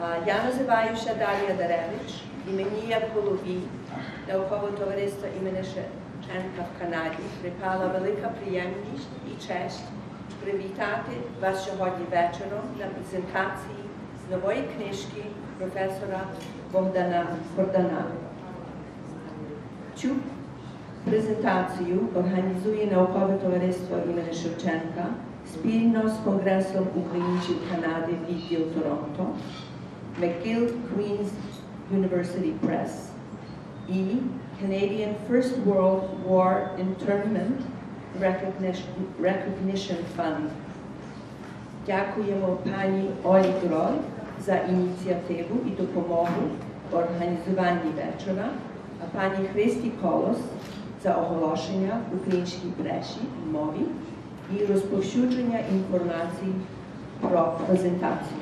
Я називаюся Дар'я Даревич, і мені, як голові наукового товариства імені Шевченка в Канаді, припала велика приємність і честь привітати вас сьогодні вечором на презентації нової книжки професора Богдана Кордана. Цю презентацію організує наукове товариство імені Шевченка спільно з Конгресом українців Канади відділ Торонто, McGill Queen's University Press і Canadian First World War Internment Recognition Fund. Дякуємо пані Олі Гроль за ініціативу і допомогу в організуванні вечора, а пані Христі Колос за оголошення в українській пресі і мові і розповсюдження інформації про презентацію.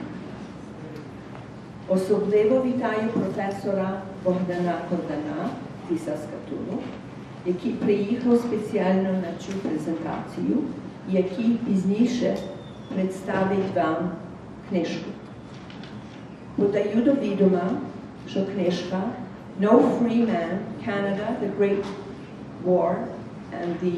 Особливо вітаю професора Богдана Кордана зі Саскатуну, який приїхав спеціально на цю презентацію, який пізніше представить вам книжку. Подаю до відома, що книжка No Free Man, Canada, the Great War and the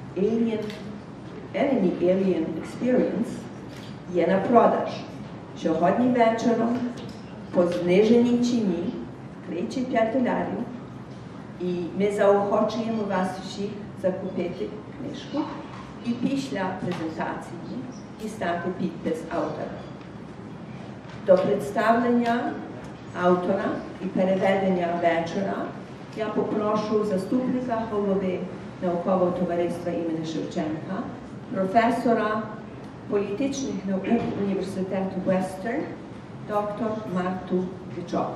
Enemy Alien Experience є на продаж. Сьогодні вечором по зниженій ціні $35. І ми заохочуємо вас всіх закупити книжку і після презентації дістати підпис автора. До представлення автора і переведення вечора я попрошу заступника голови наукового товариства імені Шевченка, професора політичних наук університету Вестерн, доктор Марту Вичок.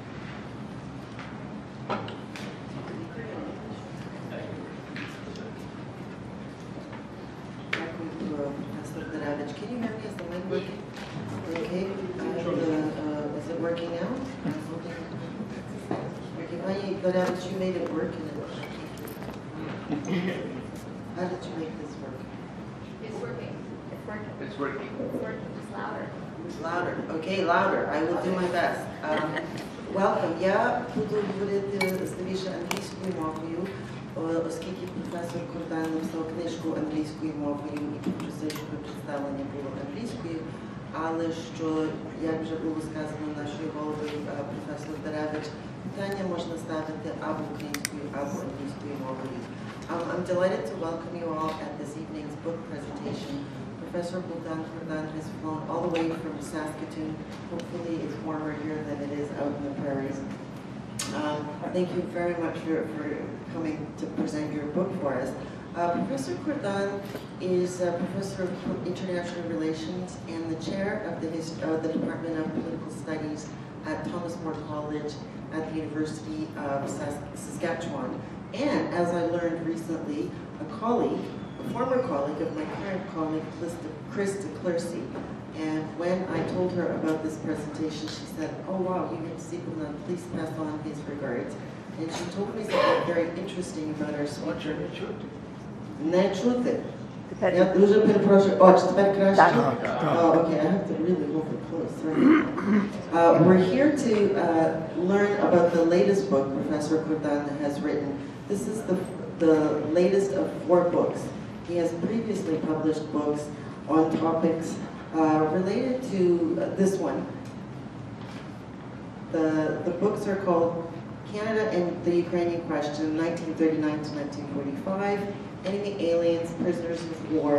Professor Darevich, can you hear me? Is the mic working? Okay. Is it working now? Okay, Pani Darevich, you made it work, and how did you make this work? It's working. It's working. It's working. It's working. It's louder. It's louder. Okay, louder. I will do my best. Welcome. Я буду говорити здебільше англійською мовою, оскільки професор Кордан написав книжку англійською мовою і попросив, щоб представлення було англійською, але що, як вже було сказано нашою головою професор Даревич, питання можна ставити або українською, або англійською мовою. I'm delighted to welcome you all at this evening's book presentation. Professor Bohdan Kordan has flown all the way from Saskatoon. Hopefully it's warmer here than it is out in the prairies. Thank you very much for coming to present your book for us. Professor Kordan is a professor of international relations and the chair of the Department of Political Studies at Thomas More College at the University of Saskatchewan. And as I learned recently, a former colleague of my current colleague, Krista Clersey. And when I told her about this presentation, she said, oh wow, you need to see Bohdan, please pass on his regards. And she told me something very interesting about our speaker. Не чути. Я дуже перепрошую. О, чи тепер краще? Oh, okay, I have to really move it close. Right. We're here to learn about the latest book Professor Kordan has written. This is the latest of 4 books. He has previously published books on topics related to this one. The books are called Canada and the Ukrainian Question, 1939 to 1945, Enemy Aliens, Prisoners of War,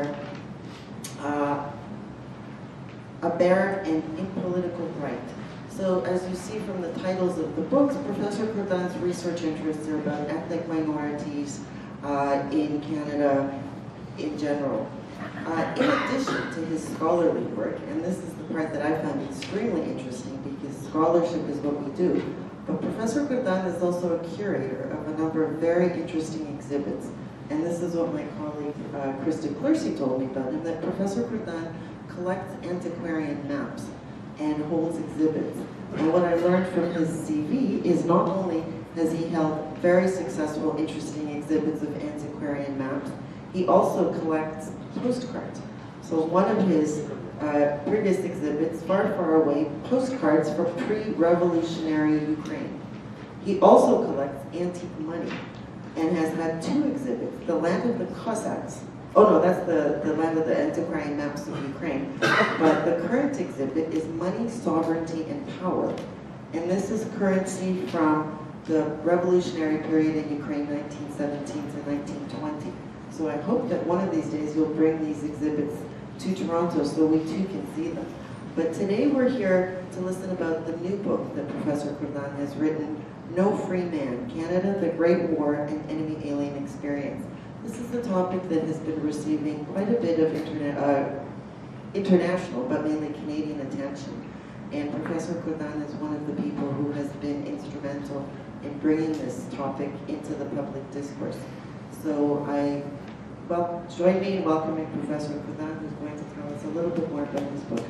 A Barren and Impolitical Right. So as you see from the titles of the books, Professor Kordan's research interests are about ethnic minorities in Canada in general. In addition to his scholarly work, and this is the part that I found extremely interesting because scholarship is what we do, but Professor Kordan is also a curator of a number of very interesting exhibits. And this is what my colleague Krista Clersey told me about him, that Professor Kordan collects antiquarian maps and holds exhibits. And what I learned from his CV is not only has he held very successful, interesting exhibits of antiquarian maps, he also collects postcards. So one of his previous exhibits, Far, Far Away, postcards from pre-revolutionary Ukraine. He also collects antique money and has had 2 exhibits, The Land of the Cossacks. Oh no, that's the Land of the Antiquarian Maps of Ukraine. But the current exhibit is Money, Sovereignty, and Power. And this is currency from the revolutionary period in Ukraine, 1917 to 1920. So I hope that one of these days you'll bring these exhibits to Toronto so we too can see them. But today we're here to listen about the new book that Professor Kordan has written, No Free Man, Canada, the Great War, and Enemy Alien Experience. This is a topic that has been receiving quite a bit of international, but mainly Canadian attention. And Professor Kordan is one of the people who has been instrumental in bringing this topic into the public discourse. So join me in welcoming Professor Kordan, who's going to tell us a little bit more about this book.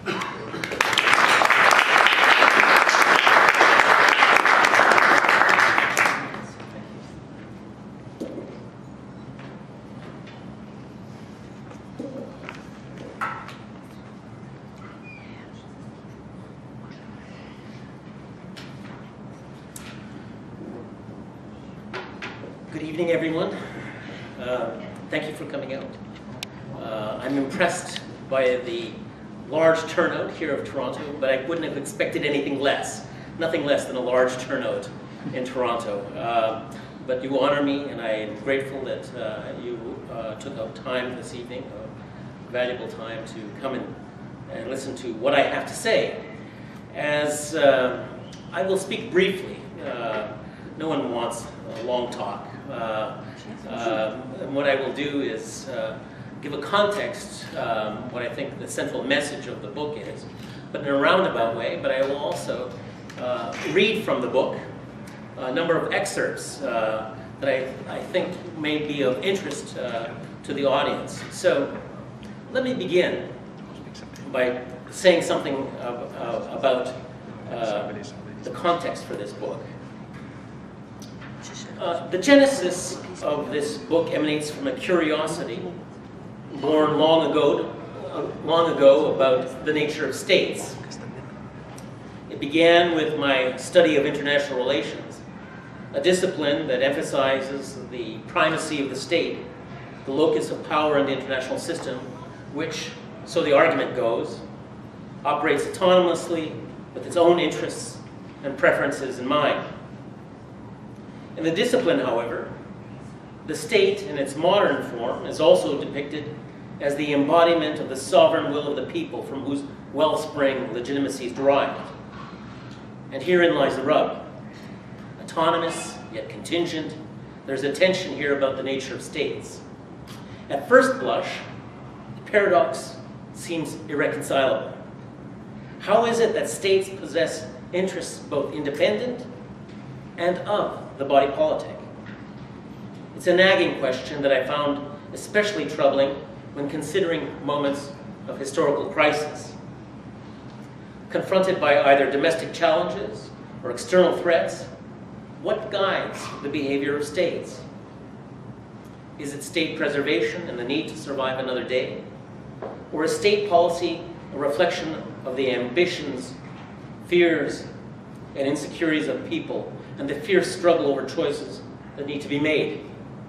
Good evening, everyone. Thank you for coming out. I'm impressed by the large turnout here of Toronto, but I wouldn't have expected anything less. Nothing less than a large turnout in Toronto. But you honor me, and I am grateful that you took out time this evening, valuable time to come and listen to what I have to say. As I will speak briefly. No one wants a long talk. And what I will do is give a context, what I think the central message of the book is, but in a roundabout way. But I will also read from the book a number of excerpts that I think may be of interest to the audience. So let me begin by saying something about the context for this book. The genesis of this book emanates from a curiosity born long ago about the nature of states. It began with my study of international relations, a discipline that emphasizes the primacy of the state, the locus of power in the international system, which, so the argument goes, operates autonomously with its own interests and preferences in mind. In the discipline, however, the state in its modern form is also depicted as the embodiment of the sovereign will of the people from whose wellspring legitimacy is derived. And herein lies the rub. Autonomous, yet contingent, there's a tension here about the nature of states. At first blush, the paradox seems irreconcilable. How is it that states possess interests both independent and of the body politic? It's a nagging question that I found especially troubling when considering moments of historical crisis. Confronted by either domestic challenges or external threats, what guides the behavior of states? Is it state preservation and the need to survive another day? Or is state policy a reflection of the ambitions, fears, and insecurities of people and the fierce struggle over choices that need to be made?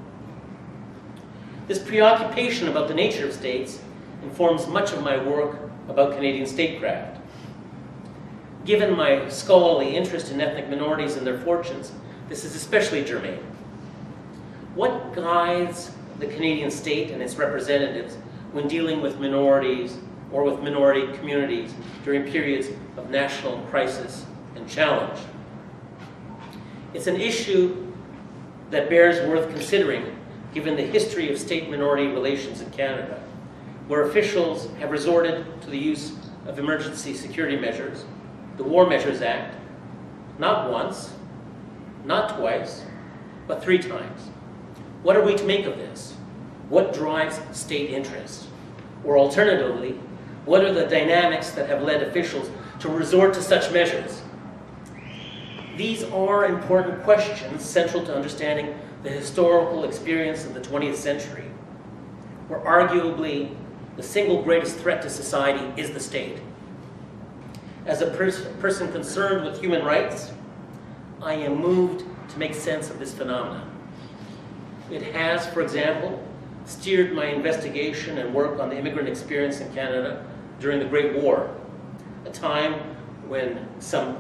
This preoccupation about the nature of states informs much of my work about Canadian statecraft. Given my scholarly interest in ethnic minorities and their fortunes, this is especially germane. What guides the Canadian state and its representatives when dealing with minorities or with minority communities during periods of national crisis and challenge? It's an issue that bears worth considering given the history of state-minority relations in Canada, where officials have resorted to the use of emergency security measures, the War Measures Act, not once, not twice, but 3 times. What are we to make of this? What drives state interest? Or alternatively, what are the dynamics that have led officials to resort to such measures? These are important questions central to understanding the historical experience of the 20th century, where arguably the single greatest threat to society is the state. As a person concerned with human rights, I am moved to make sense of this phenomenon. It has, for example, steered my investigation and work on the immigrant experience in Canada during the Great War, a time when some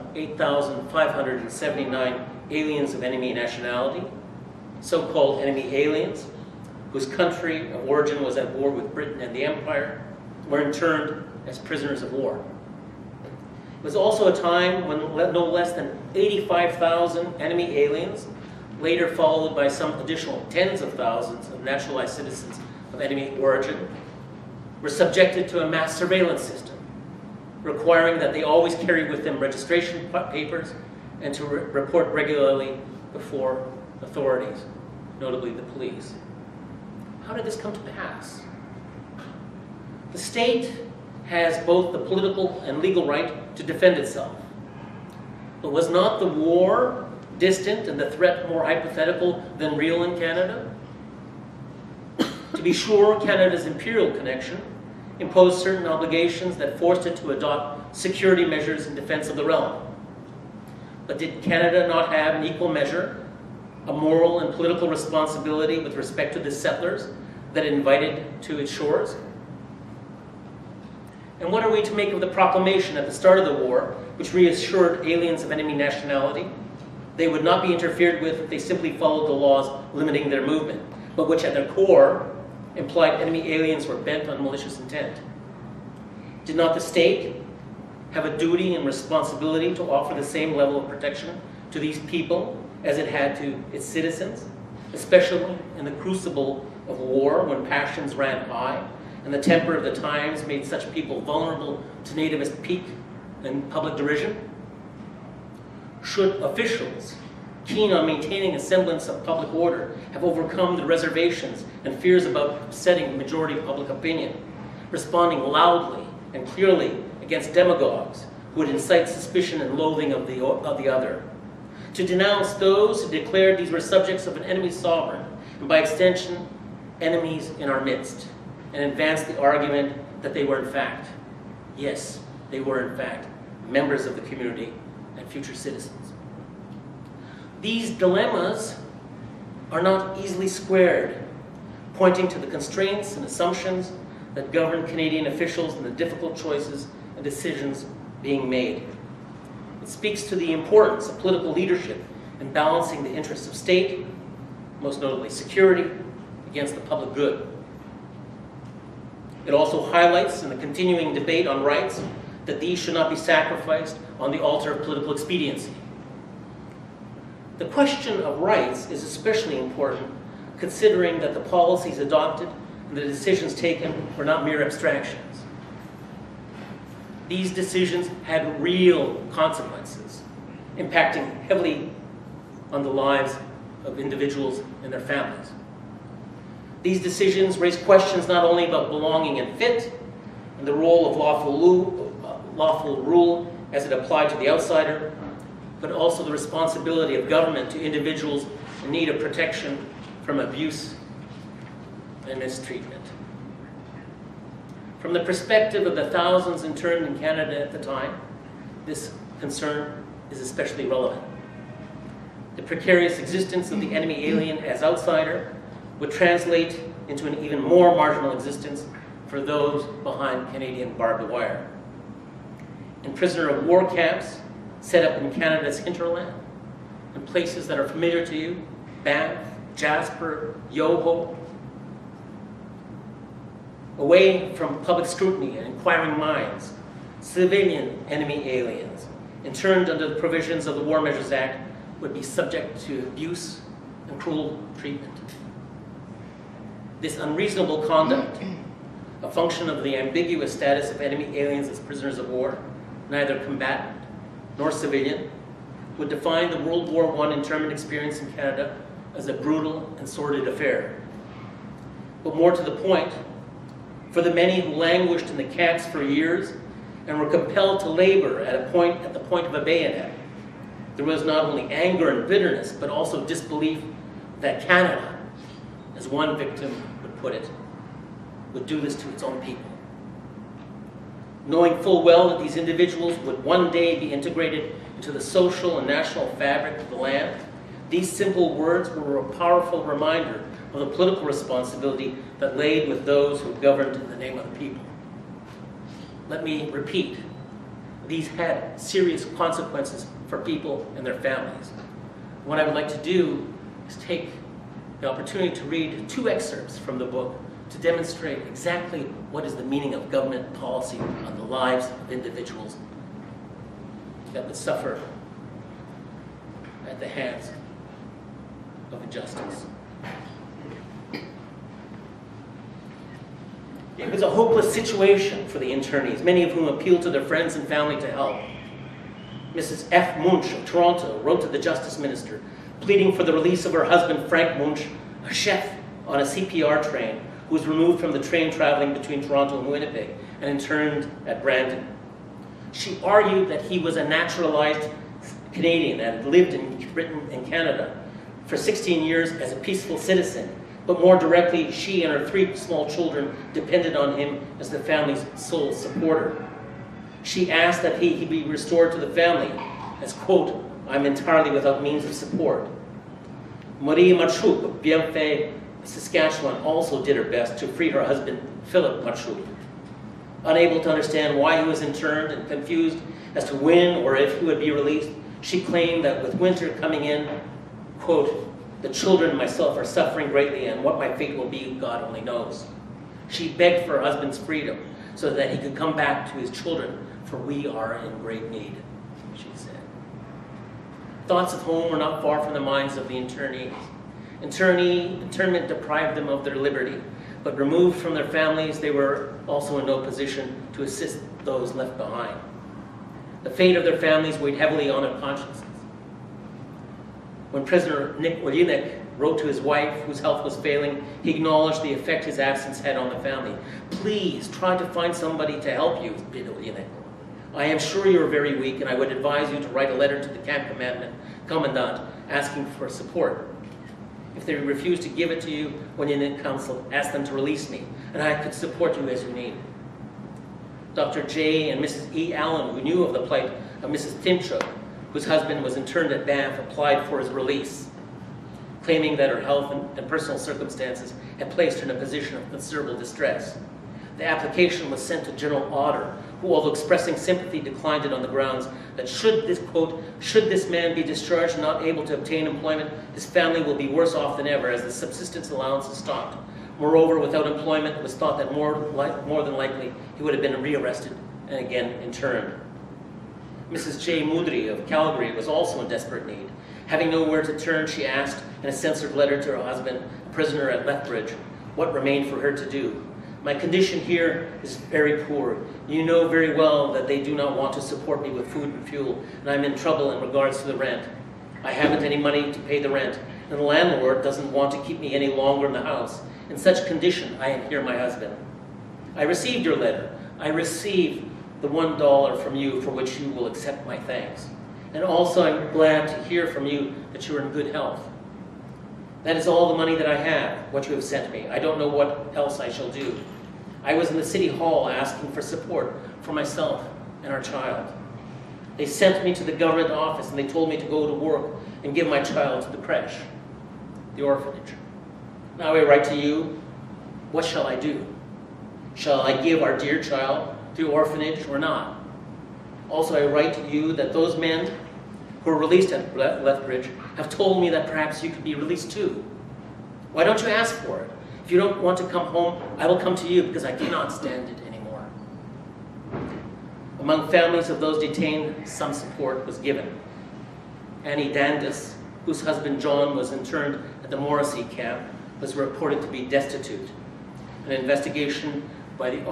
8,579 aliens of enemy nationality, so-called enemy aliens, whose country of origin was at war with Britain and the Empire, were interned as prisoners of war. It was also a time when no less than 85,000 enemy aliens, later followed by some additional tens of thousands of naturalized citizens of enemy origin, were subjected to a mass surveillance system, requiring that they always carry with them registration papers and to report regularly before authorities, notably the police. How did this come to pass? The state has both the political and legal right to defend itself. But was not the war distant and the threat more hypothetical than real in Canada? To be sure, Canada's imperial connection imposed certain obligations that forced it to adopt security measures in defense of the realm. But did Canada not have, in equal measure, a moral and political responsibility with respect to the settlers that it invited to its shores? And what are we to make of the proclamation at the start of the war, which reassured aliens of enemy nationality they would not be interfered with if they simply followed the laws limiting their movement, but which at their core implied enemy aliens were bent on malicious intent? Did not the state have a duty and responsibility to offer the same level of protection to these people as it had to its citizens, especially in the crucible of war when passions ran high and the temper of the times made such people vulnerable to nativist pique and public derision? Should officials, keen on maintaining a semblance of public order, have overcome the reservations and fears about upsetting majority public opinion, responding loudly and clearly against demagogues who would incite suspicion and loathing of the other, to denounce those who declared these were subjects of an enemy sovereign, and by extension, enemies in our midst, and advance the argument that they were in fact, yes, they were in fact, members of the community and future citizens. These dilemmas are not easily squared, pointing to the constraints and assumptions that govern Canadian officials and the difficult choices and decisions being made. It speaks to the importance of political leadership in balancing the interests of state, most notably security, against the public good. It also highlights in the continuing debate on rights that these should not be sacrificed on the altar of political expediency. The question of rights is especially important considering that the policies adopted and the decisions taken were not mere abstractions. These decisions had real consequences, impacting heavily on the lives of individuals and their families. These decisions raise questions not only about belonging and fit, and the role of lawful rule as it applied to the outsider, but also the responsibility of government to individuals in need of protection from abuse and mistreatment. From the perspective of the thousands interned in Canada at the time, this concern is especially relevant. The precarious existence of the enemy alien as outsider would translate into an even more marginal existence for those behind Canadian barbed wire. In prisoner of war camps set up in Canada's hinterland, in places that are familiar to you, Banff, Jasper, Yoho, away from public scrutiny and inquiring minds, civilian enemy aliens, interned under the provisions of the War Measures Act, would be subject to abuse and cruel treatment. This unreasonable conduct, a function of the ambiguous status of enemy aliens as prisoners of war, neither combatant nor civilian, would define the World War I internment experience in Canada as a brutal and sordid affair. But more to the point, for the many who languished in the camps for years and were compelled to labor at the point of a bayonet, there was not only anger and bitterness, but also disbelief that Canada, as one victim would put it, would do this to its own people. Knowing full well that these individuals would one day be integrated into the social and national fabric of the land, these simple words were a powerful reminder of the political responsibility that laid with those who governed in the name of the people. Let me repeat, these had serious consequences for people and their families. What I would like to do is take the opportunity to read 2 excerpts from the book to demonstrate exactly what is the meaning of government policy on the lives of individuals that would suffer at the hands of injustice. It was a hopeless situation for the internees, many of whom appealed to their friends and family to help. Mrs. F. Munch of Toronto wrote to the Justice Minister, pleading for the release of her husband, Frank Munch, a chef on a CPR train, who was removed from the train traveling between Toronto and Winnipeg and interned at Brandon. She argued that he was a naturalized Canadian and had lived in Britain and Canada for 16 years as a peaceful citizen, but more directly, she and her 3 small children depended on him as the family's sole supporter. She asked that he be restored to the family as, quote, "I'm entirely without means of support." Marie Machuk of Bienfait, Saskatchewan, also did her best to free her husband, Philip Machuk. Unable to understand why he was interned and confused as to when or if he would be released, she claimed that with winter coming in, quote, "The children and myself are suffering greatly, and what my fate will be, God only knows." She begged for her husband's freedom so that he could come back to his children, for we are in great need, she said. Thoughts of home were not far from the minds of the internees. Internment deprived them of their liberty, but removed from their families, they were also in no position to assist those left behind. The fate of their families weighed heavily on their consciences. When prisoner Nick Willinek wrote to his wife, whose health was failing, he acknowledged the effect his absence had on the family. "Please try to find somebody to help you," bid Willinek. "I am sure you are very weak, and I would advise you to write a letter to the camp commandant asking for support. If they refuse to give it to you when you're in council, ask them to release me, and I could support you as you need." Dr. J. and Mrs. E. Allen, who knew of the plight of Mrs. Timchuk, whose husband was interned at Banff, applied for his release, claiming that her health and personal circumstances had placed her in a position of considerable distress. The application was sent to General Otter, who, although expressing sympathy, declined it on the grounds that should this, quote, "should this man be discharged and not able to obtain employment, his family will be worse off than ever, as the subsistence allowance is stopped. Moreover, without employment, it was thought that more than likely he would have been rearrested and again interned." Mrs. J. Mudry of Calgary was also in desperate need. Having nowhere to turn, she asked in a censored letter to her husband, a prisoner at Lethbridge, what remained for her to do. "My condition here is very poor. You know very well that they do not want to support me with food and fuel, and I'm in trouble in regards to the rent. I haven't any money to pay the rent, and the landlord doesn't want to keep me any longer in the house. In such condition, I am here, my husband. I received your letter. I received the $1 from you for which you will accept my thanks. And also I'm glad to hear from you that you are in good health. That is all the money that I have, what you have sent me. I don't know what else I shall do. I was in the city hall asking for support for myself and our child. They sent me to the government office and they told me to go to work and give my child to the creche, the orphanage. Now I write to you, what shall I do? Shall I give our dear child to the orphanage or not? Also I write to you that those men who were released at Lethbridge have told me that perhaps you could be released too. Why don't you ask for it? If you don't want to come home, I will come to you because I cannot stand it anymore. Among families of those detained, some support was given. Annie Dandis, whose husband John was interned at the Morrissey camp, was reported to be destitute. An investigation by the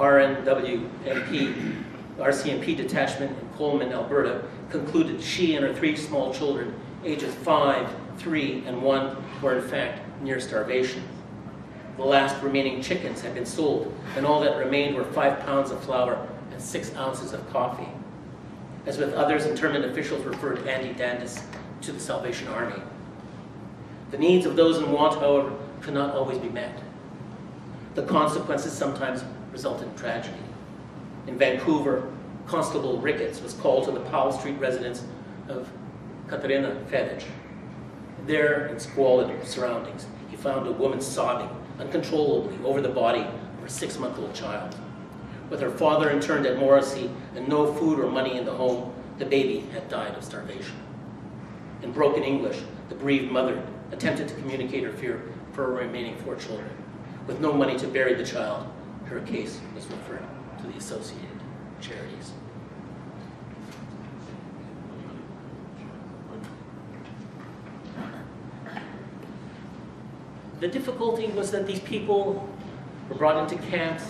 RCMP detachment in Coleman, Alberta, concluded she and her 3 small children, ages 5, 3, and 1, were in fact near starvation. The last remaining chickens had been sold, and all that remained were 5 pounds of flour and 6 ounces of coffee. As with others, internment officials referred Andy Dandis to the Salvation Army. The needs of those in want, however, could not always be met. The consequences sometimes result in tragedy. In Vancouver, Constable Ricketts was called to the Powell Street residence of Katarina Fedich. There, in squalid surroundings, he found a woman sobbing uncontrollably over the body of her 6-month-old child. With her father interned at Morrissey and no food or money in the home, the baby had died of starvation. In broken English, the bereaved mother attempted to communicate her fear for her remaining 4 children. With no money to bury the child, her case was referred to the Associated Charities. The difficulty was that these people were brought into camps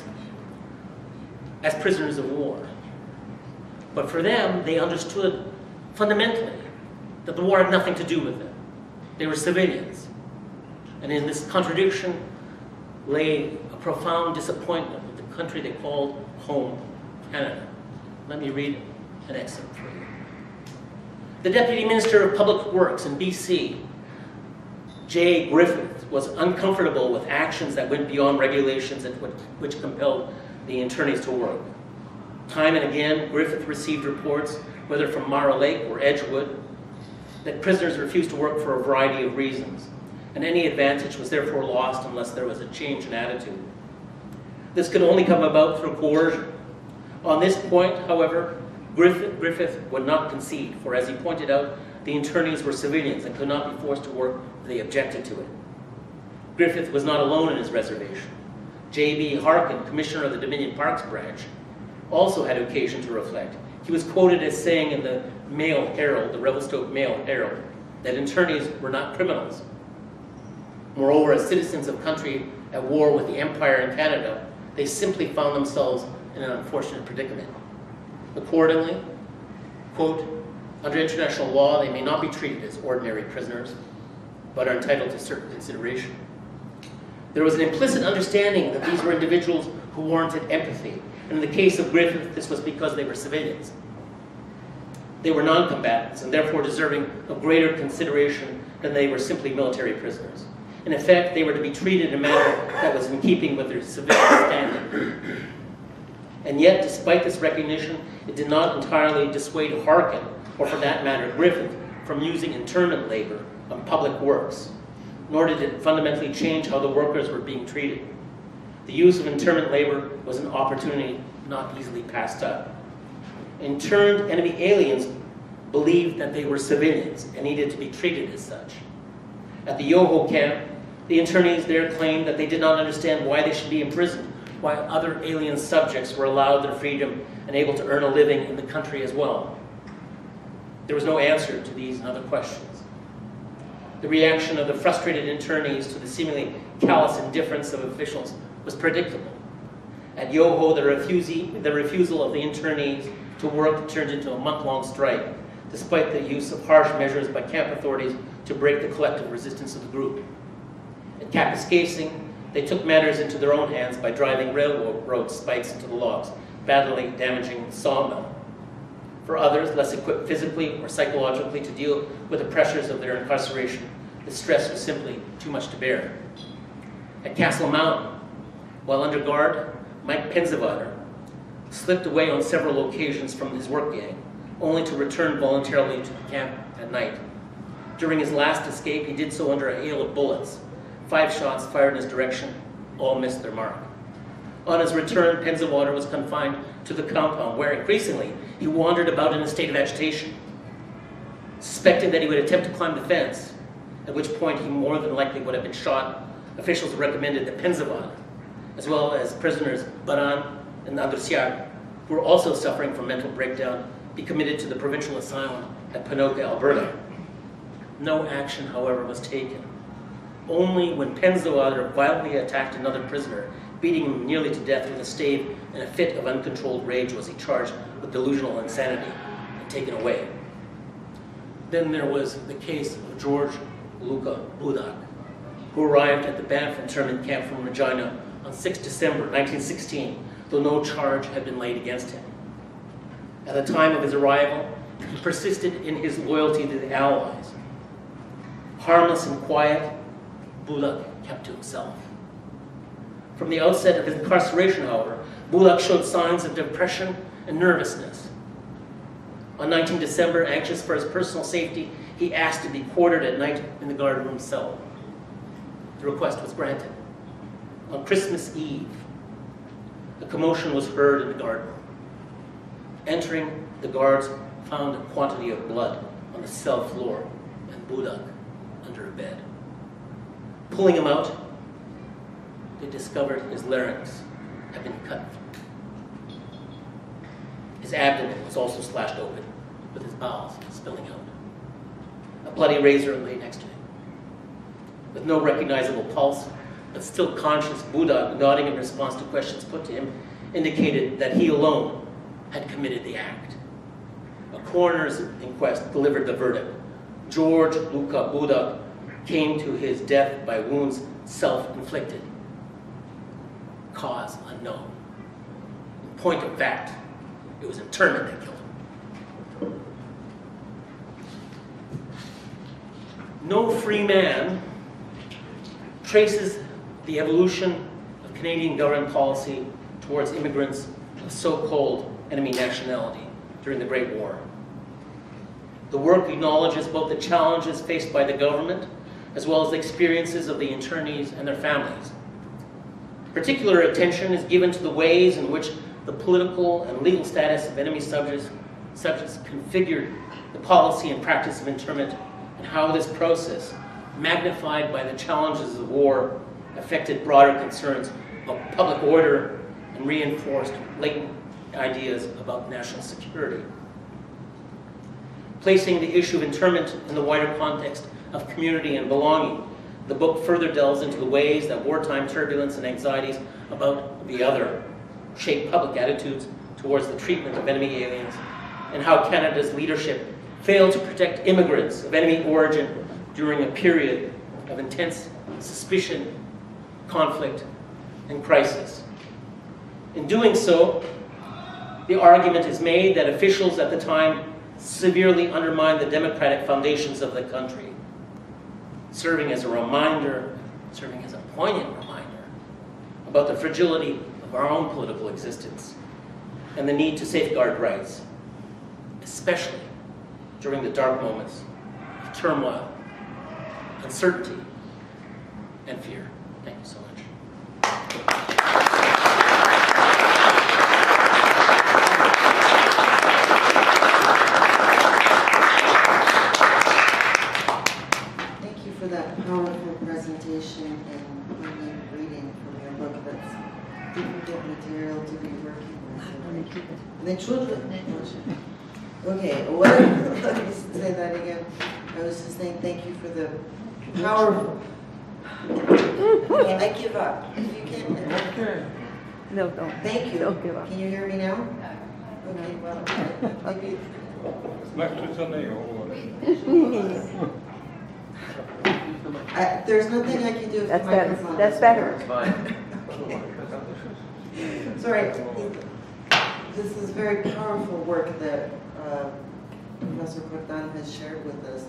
as prisoners of war. But for them, they understood fundamentally that the war had nothing to do with them. They were civilians. And in this contradiction lay a profound disappointment with the country they called home, Canada. Let me read an excerpt for you. The Deputy Minister of Public Works in BC, J. Griffith, was uncomfortable with actions that went beyond regulations and which compelled the internees to work. Time and again, Griffith received reports, whether from Mara Lake or Edgewood, that prisoners refused to work for a variety of reasons, and any advantage was therefore lost unless there was a change in attitude. This could only come about through coercion. On this point, however, Griffith would not concede, for as he pointed out, the internees were civilians and could not be forced to work if they objected to it. Griffith was not alone in his reservation. J.B. Harkin, Commissioner of the Dominion Parks Branch, also had occasion to reflect. He was quoted as saying in the Mail Herald, the Revelstoke Mail Herald, that internees were not criminals. Moreover, as citizens of country at war with the Empire in Canada, they simply found themselves in an unfortunate predicament. Accordingly, quote, under international law, they may not be treated as ordinary prisoners, but are entitled to certain consideration. There was an implicit understanding that these were individuals who warranted empathy, and in the case of Griffith, this was because they were civilians. They were non-combatants, and therefore deserving of greater consideration than they were simply military prisoners. In effect, they were to be treated in a manner that was in keeping with their civilian standing. And yet, despite this recognition, it did not entirely dissuade Harkin, or for that matter, Griffith, from using internment labor on public works, nor did it fundamentally change how the workers were being treated. The use of internment labor was an opportunity not easily passed up. Interned enemy aliens believed that they were civilians and needed to be treated as such. At the Yoho camp, the internees there claimed that they did not understand why they should be imprisoned, while other alien subjects were allowed their freedom and able to earn a living in the country as well. There was no answer to these and other questions. The reaction of the frustrated internees to the seemingly callous indifference of officials was predictable. At Yoho, the refusal of the internees to work turned into a month-long strike, despite the use of harsh measures by camp authorities to break the collective resistance of the group. At Kapuskasing, they took matters into their own hands by driving railroad spikes into the logs, badly damaging the sawmill. For others, less equipped physically or psychologically to deal with the pressures of their incarceration, the stress was simply too much to bear. At Castle Mountain, while under guard, Mike Penzewater slipped away on several occasions from his work gang, only to return voluntarily to the camp at night. During his last escape, he did so under a hail of bullets. 5 shots fired in his direction, all missed their mark. On his return, Penzewater was confined to the compound, where increasingly he wandered about in a state of agitation. Suspecting that he would attempt to climb the fence, at which point he more than likely would have been shot, officials recommended that Penzewater, as well as prisoners Bohdan and Andrusiak, who were also suffering from mental breakdown, be committed to the provincial asylum at Ponoka, Alberta. No action, however, was taken. Only when Penzewater violently attacked another prisoner, beating him nearly to death with a stave in a fit of uncontrolled rage, was he charged with delusional insanity and taken away. Then there was the case of George Luca Budak, who arrived at the Banff internment camp from Regina on 6 December 1916, though no charge had been laid against him. At the time of his arrival, he persisted in his loyalty to the Allies. Harmless and quiet, Budak kept to himself. From the outset of his incarceration, however, Budak showed signs of depression and nervousness. On 19 December, anxious for his personal safety, he asked to be quartered at night in the guardroom cell. The request was granted. On Christmas Eve, a commotion was heard in the guardroom. Entering, the guards found a quantity of blood on the cell floor and Budak under a bed. Pulling him out, they discovered his larynx had been cut. His abdomen was also slashed open, with his bowels spilling out. A bloody razor lay next to him. With no recognizable pulse, but still conscious, Budak, nodding in response to questions put to him, indicated that he alone had committed the act. A coroner's inquest delivered the verdict. George Luka Budak came to his death by wounds self-inflicted. Cause unknown. In point of fact, it was internment that killed him. No free man traces the evolution of Canadian government policy towards immigrants of so-called enemy nationality during the Great War. The work acknowledges both the challenges faced by the government as well as the experiences of the internees and their families. Particular attention is given to the ways in which the political and legal status of enemy subjects configured the policy and practice of internment, and how this process, magnified by the challenges of war, affected broader concerns of public order and reinforced latent ideas about national security. Placing the issue of internment in the wider context of community and belonging, the book further delves into the ways that wartime turbulence and anxieties about the other shape public attitudes towards the treatment of enemy aliens, and how Canada's leadership failed to protect immigrants of enemy origin during a period of intense suspicion, conflict, and crisis. In doing so, the argument is made that officials at the time severely undermined the democratic foundations of the country, serving as a reminder, serving as a poignant reminder about the fragility of our own political existence and the need to safeguard rights, especially during the dark moments of turmoil, uncertainty, and fear. Thank you so much. Thank you for that powerful presentation and poignant reading from your book. That's difficult material to be working with. The children. Okay, what? Let me say that again. I was just saying thank you for the powerful. Okay, I give up. If you can't. Okay. No, don't. Thank you. Don't give up. Can you hear me now? Okay, well, maybe. There's nothing I can do if That's the better. microphone That's doesn't better. work. Sorry. This is very powerful work that Professor Kordan has shared with us.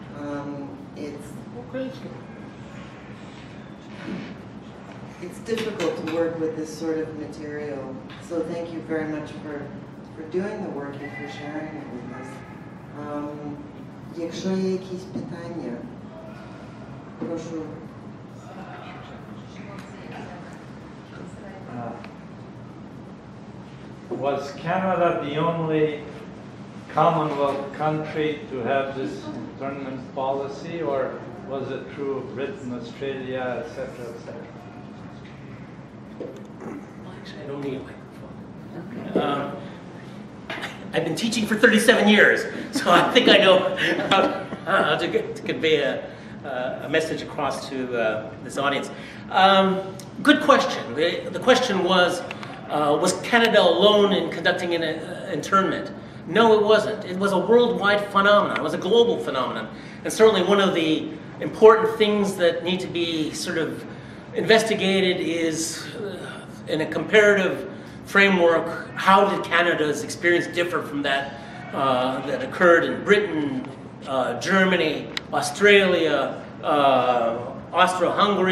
It's difficult to work with this sort of material. So thank you very much for doing the work and for sharing it with us. Якщо є якісь питання, прошу. Was Canada the only Commonwealth country to have this internment policy, or was it true of Britain, Australia, etc., etc.? Well, actually, I don't need a microphone. I've been teaching for 37 years, so I think I know how to convey a message across to this audience. Good question. The question was Canada alone in conducting an internment? No, it wasn't. It was a worldwide phenomenon. It was a global phenomenon. And certainly one of the important things that need to be sort of investigated is, in a comparative framework, how did Canada's experience differ from that that occurred in Britain, Germany, Australia, Austro-Hungary,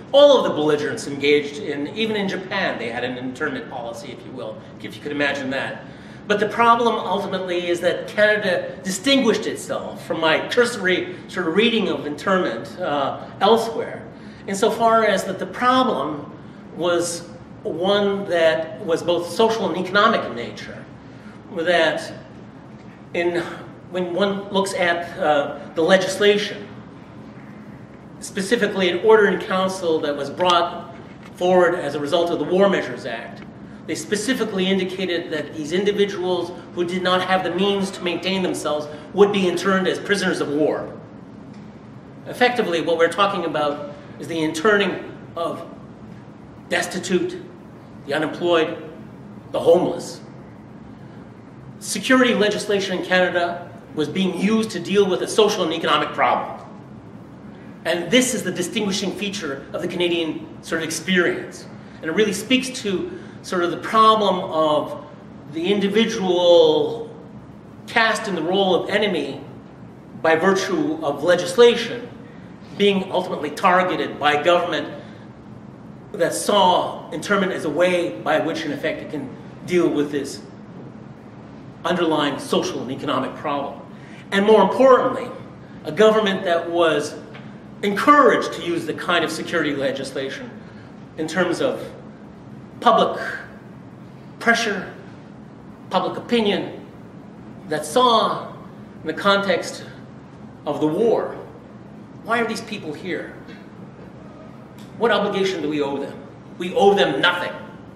all of the belligerents engaged in, even in Japan, they had an internment policy, if you will, if you could imagine that. But the problem ultimately is that Canada distinguished itself from my cursory sort of reading of internment elsewhere, insofar as that the problem was one that was both social and economic in nature. That when one looks at the legislation, specifically an order in council that was brought forward as a result of the War Measures Act, they specifically indicated that these individuals who did not have the means to maintain themselves would be interned as prisoners of war. Effectively, what we're talking about is the interning of destitute, the unemployed, the homeless. Security legislation in Canada was being used to deal with a social and economic problem. And this is the distinguishing feature of the Canadian sort of experience. And it really speaks to sort of the problem of the individual cast in the role of enemy by virtue of legislation being ultimately targeted by government that saw internment as a way by which, in effect, it can deal with this underlying social and economic problem. And more importantly, a government that was encouraged to use the kind of security legislation in terms of public pressure, public opinion, that saw in the context of the war, why are these people here? What obligation do we owe them? We owe them nothing.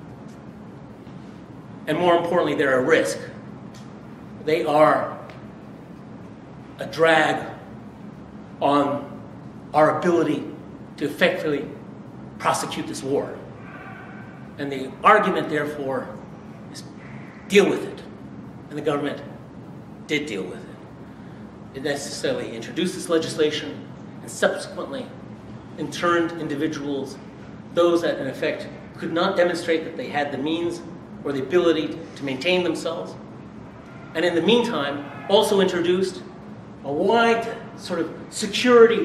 And more importantly, they're a risk. They are a drag on our ability to effectively prosecute this war. And the argument, therefore, is deal with it. And the government did deal with it. It necessarily introduced this legislation and subsequently interned individuals, those that, in effect, could not demonstrate that they had the means or the ability to maintain themselves. And in the meantime, also introduced a wide sort of security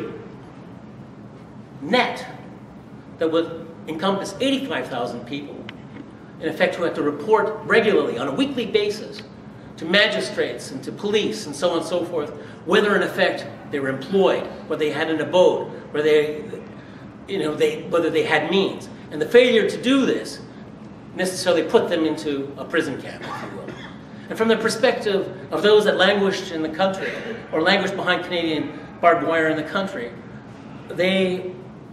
net that would encompass 85,000 people, in effect, who had to report regularly on a weekly basis to magistrates and to police and so on and so forth, whether in effect they were employed, whether they had an abode, whether they had means. And the failure to do this necessarily put them into a prison camp, if you will. And from the perspective of those that languished in the country, or languished behind Canadian barbed wire in the country, they,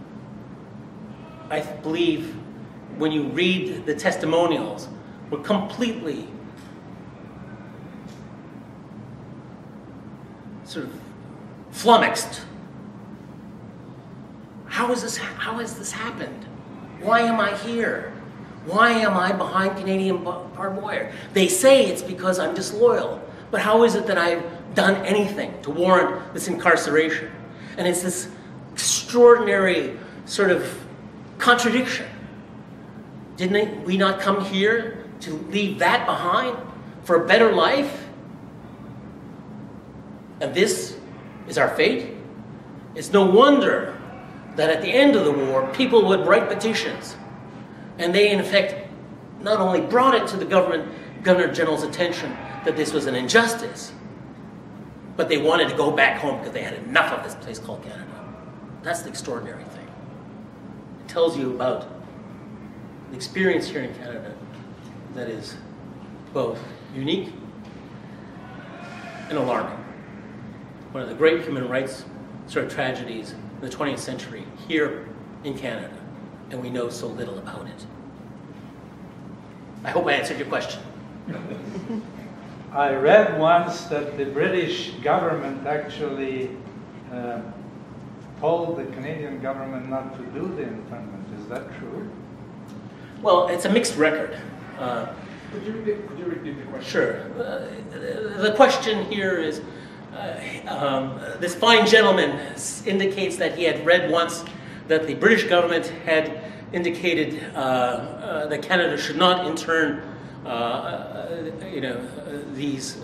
I believe, when you read the testimonials, were completely sort of flummoxed. How has this happened? Why am I here? Why am I behind Canadian barbed wire? They say it's because I'm disloyal. But how is it that I've done anything to warrant this incarceration? And it's this extraordinary sort of contradiction. Didn't we not come here to leave that behind for a better life? And this is our fate? It's no wonder that at the end of the war, people would write petitions. And they, in effect, not only brought it to the Governor General's attention that this was an injustice, but they wanted to go back home because they had enough of this place called Canada. That's the extraordinary thing. It tells you about the experience here in Canada that is both unique and alarming. One of the great human rights sort of tragedies in the 20th century here in Canada. And we know so little about it. I hope I answered your question. I read once that the British government actually told the Canadian government not to do the internment. Is that true? Well, it's a mixed record. Could you repeat the question? Sure. The question here is, this fine gentleman indicates that he had read once that the British government had indicated that Canada should not intern, these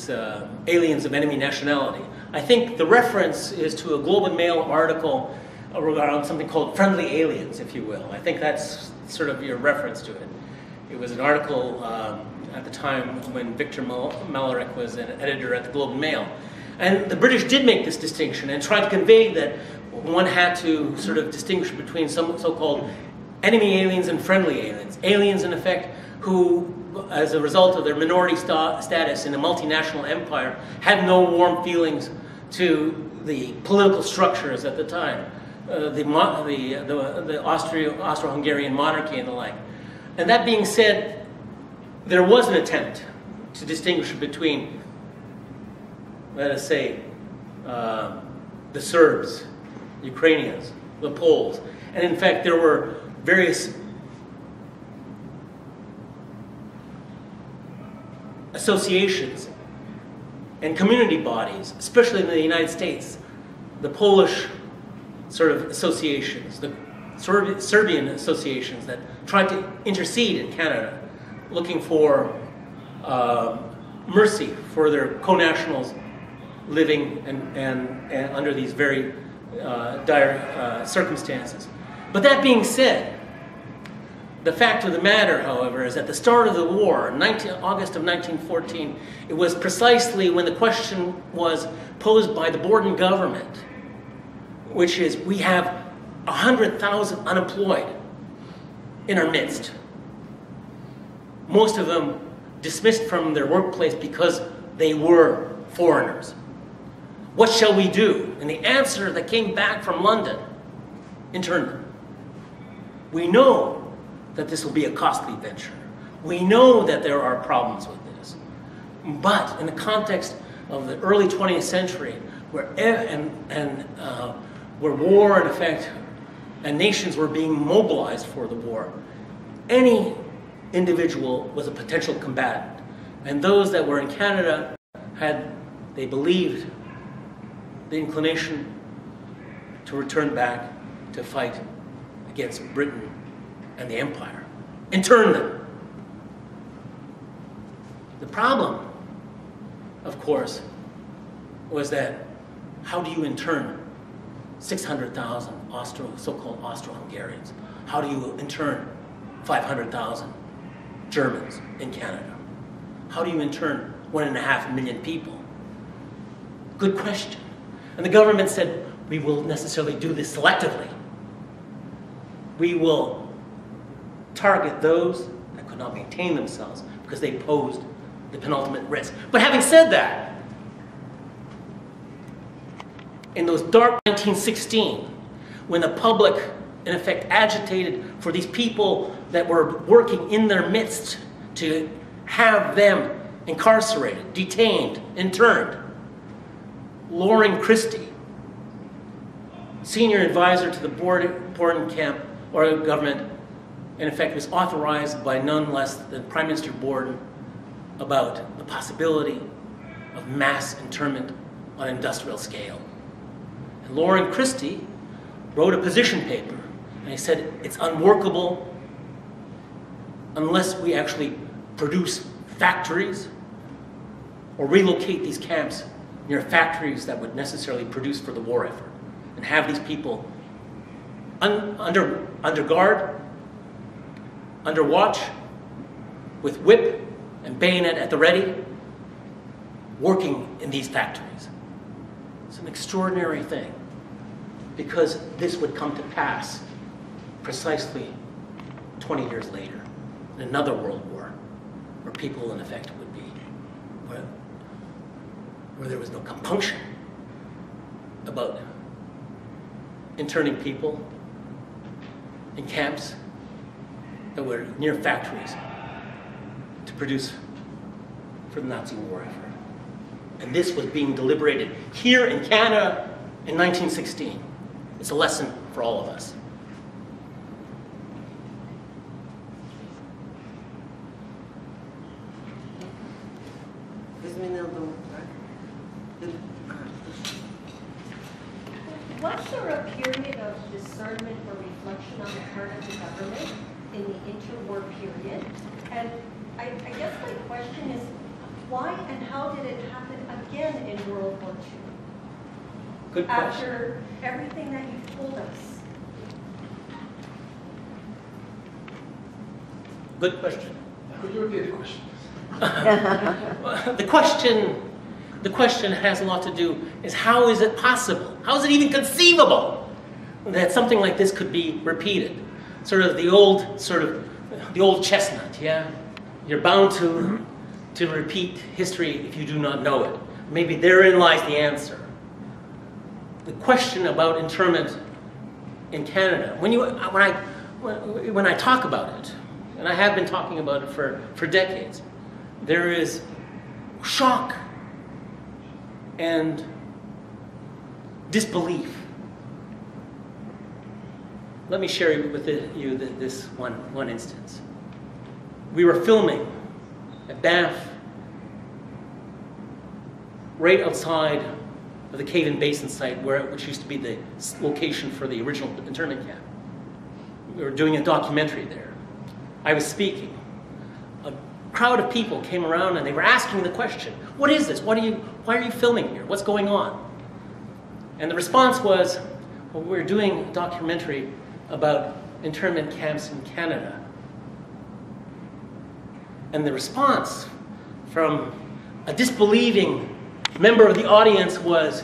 aliens of enemy nationality. I think the reference is to a Globe and Mail article around something called Friendly Aliens, if you will. I think that's sort of your reference to it. It was an article at the time when Victor Mellerick was an editor at the Globe and Mail. And the British did make this distinction and tried to convey that one had to sort of distinguish between some so-called enemy aliens and friendly aliens. Aliens, in effect, who, as a result of their minority status in a multinational empire, had no warm feelings to the political structures at the time, the Austro-Hungarian monarchy and the like. And that being said, there was an attempt to distinguish between, let us say, the Serbs, Ukrainians, the Poles. And in fact, there were various associations and community bodies, especially in the United States, the Polish sort of associations, the Serbian associations that tried to intercede in Canada, looking for mercy for their co-nationals living and under these very dire circumstances. But that being said, the fact of the matter, however, is at the start of the war, August of 1914, it was precisely when the question was posed by the Bohdan government, which is, we have 100,000 unemployed in our midst. Most of them dismissed from their workplace because they were foreigners. What shall we do? And the answer that came back from London, intern them. We know that this will be a costly venture. We know that there are problems with this. But in the context of the early 20th century, where war, in effect, and nations were being mobilized for the war, any individual was a potential combatant. And those that were in Canada had, they believed, the inclination to return back to fight against Britain and the Empire. Intern them. The problem, of course, was that how do you intern 600,000 so-called Austro-Hungarians? How do you intern 500,000 Germans in Canada? How do you intern 1.5 million people? Good question. And the government said, we will necessarily do this selectively. We will target those that could not maintain themselves because they posed the penultimate risk. But having said that, in those dark 1916, when the public, in effect, agitated for these people that were working in their midst to have them incarcerated, detained, interned, Loring Christie, senior advisor to the Bohdan camp or government, in effect, was authorized by none less than Prime Minister Bohdan about the possibility of mass internment on an industrial scale. And Loring Christie wrote a position paper, and he said it's unworkable unless we actually produce factories or relocate these camps near factories that would necessarily produce for the war effort, and have these people under guard, under watch, with whip and bayonet at the ready, working in these factories. It's an extraordinary thing, because this would come to pass precisely 20 years later in another world war, where people, in effect, would be, where there was no compunction about interning people in camps that were near factories to produce for the Nazi war effort. And this was being deliberated here in Canada in 1916. It's a lesson for all of us. Was there a period of discernment or reflection on the part of the government in the interwar period? And I guess my question is, why and how did it happen again in World War II? Good question. after everything that you've told us? Good question. Could you repeat the question? The question has a lot to do is how is it possible? How is it even conceivable that something like this could be repeated? Sort of the old chestnut, yeah? You're bound to repeat history if you do not know it. Maybe therein lies the answer. The question about internment in Canada, when I talk about it, and I have been talking about it for decades, there is shock and disbelief. Let me share with you this one instance. We were filming at Banff, right outside of the Cave-in Basin site, which used to be the location for the original internment camp. We were doing a documentary there. I was speaking. A crowd of people came around and they were asking the question, what is this? Why are you filming here? What's going on? And the response was, well, we're doing a documentary about internment camps in Canada. And the response from a disbelieving member of the audience was,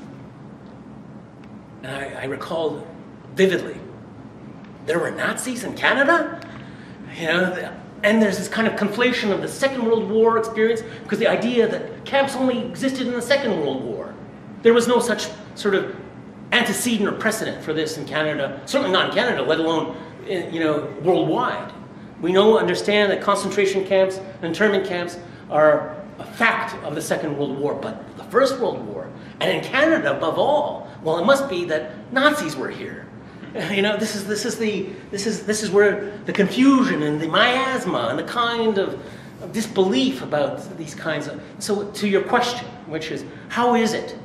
and I recall vividly, there were Nazis in Canada? You know, and there's this kind of conflation of the Second World War experience, because the idea that camps only existed in the Second World War. There was no such sort of antecedent or precedent for this in Canada, certainly not in Canada, let alone, you know, worldwide. We understand that concentration camps and internment camps are a fact of the Second World War, but the First World War, and in Canada above all, well, it must be that Nazis were here. You know, this is where the confusion and the miasma and the kind of disbelief about these kinds of. So, to your question, which is, how is it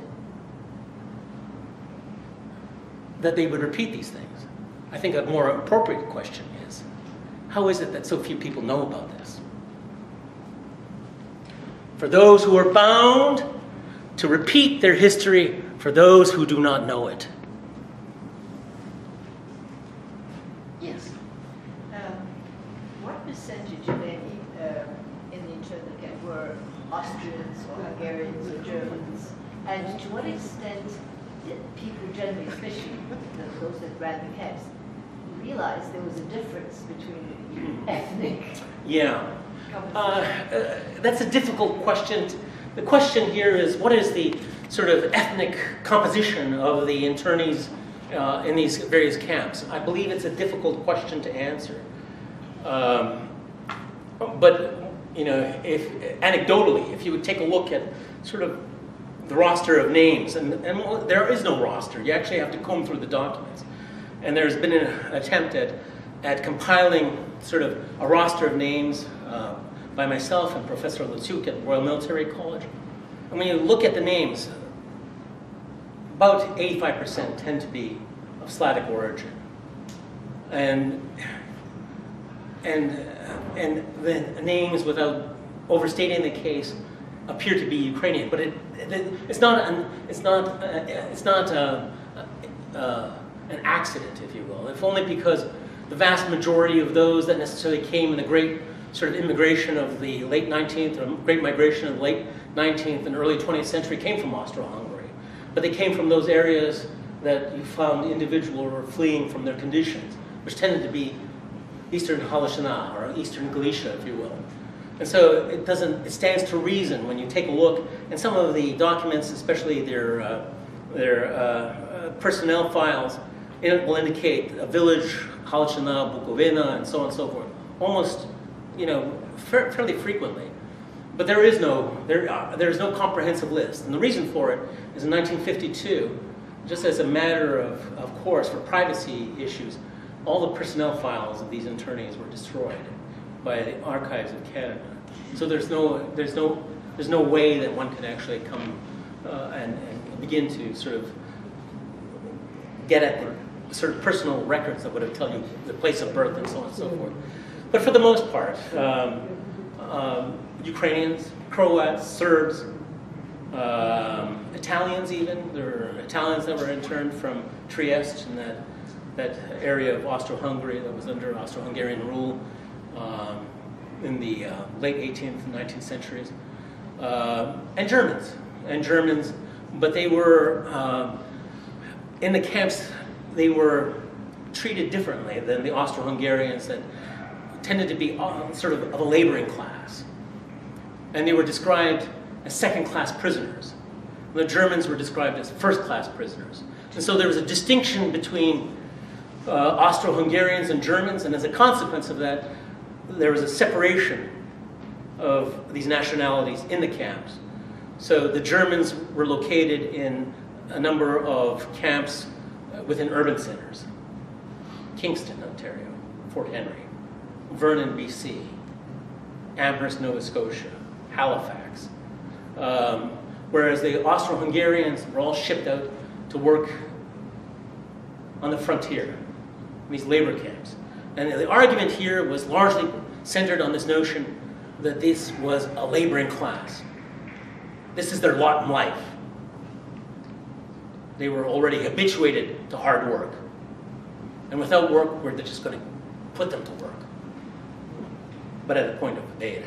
that they would repeat these things? I think a more appropriate question is, how is it that so few people know about this? For those who are bound to repeat their history for those who do not know it. Yes. What percentage of any in the internment camp were Austrians or Hungarians or Germans? And to what extent did people generally, especially those that ran the camps, realize there was a difference between ethnic? Yeah. That's a difficult question. The question here is, what is the sort of ethnic composition of the internees in these various camps? I believe it's a difficult question to answer. But, you know, anecdotally, if you would take a look at sort of the roster of names, and there is no roster. You actually have to comb through the documents. And there's been an attempt at compiling sort of a roster of names by myself and Professor Lutsuk at Royal Military College. And when you look at the names, about 85% tend to be of Slavic origin. And the names, without overstating the case, appear to be Ukrainian. But it's not an accident, if you will. If only because the vast majority of those that necessarily came in the great sort of immigration of the late 19th, or great migration of the late 19th and early 20th century came from Austro-Hungary. But they came from those areas that you found individuals were fleeing from their conditions, which tended to be Eastern Halashina, or Eastern Galicia, if you will. And so it stands to reason when you take a look, and some of the documents, especially their personnel files, it will indicate a village, Halashina, Bukovina, and so on and so forth, almost, you know, fairly frequently. But there is no comprehensive list. And the reason for it is in 1952, just as a matter of course, for privacy issues, all the personnel files of these internees were destroyed by the archives of Canada. So there's no way that one could actually come and begin to sort of get at the sort of personal records that would have tell you the place of birth and so on and so forth. But for the most part, Ukrainians, Croats, Serbs, Italians even. There were Italians that were interned from Trieste in that area of Austro-Hungary that was under Austro-Hungarian rule in the late 18th and 19th centuries. And Germans, but they were, in the camps, they were treated differently than the Austro-Hungarians that tended to be sort of a laboring class. And they were described as second-class prisoners. The Germans were described as first-class prisoners. And so there was a distinction between Austro-Hungarians and Germans, and as a consequence of that, there was a separation of these nationalities in the camps. So the Germans were located in a number of camps within urban centers. Kingston, Ontario, Fort Henry, Vernon, BC, Amherst, Nova Scotia, Halifax. Whereas the Austro-Hungarians were all shipped out to work on the frontier, in these labor camps. And the argument here was largely centered on this notion that this was a laboring class. This is their lot in life. They were already habituated to hard work. And without work, we're just going to put them to work, but at a point of aid.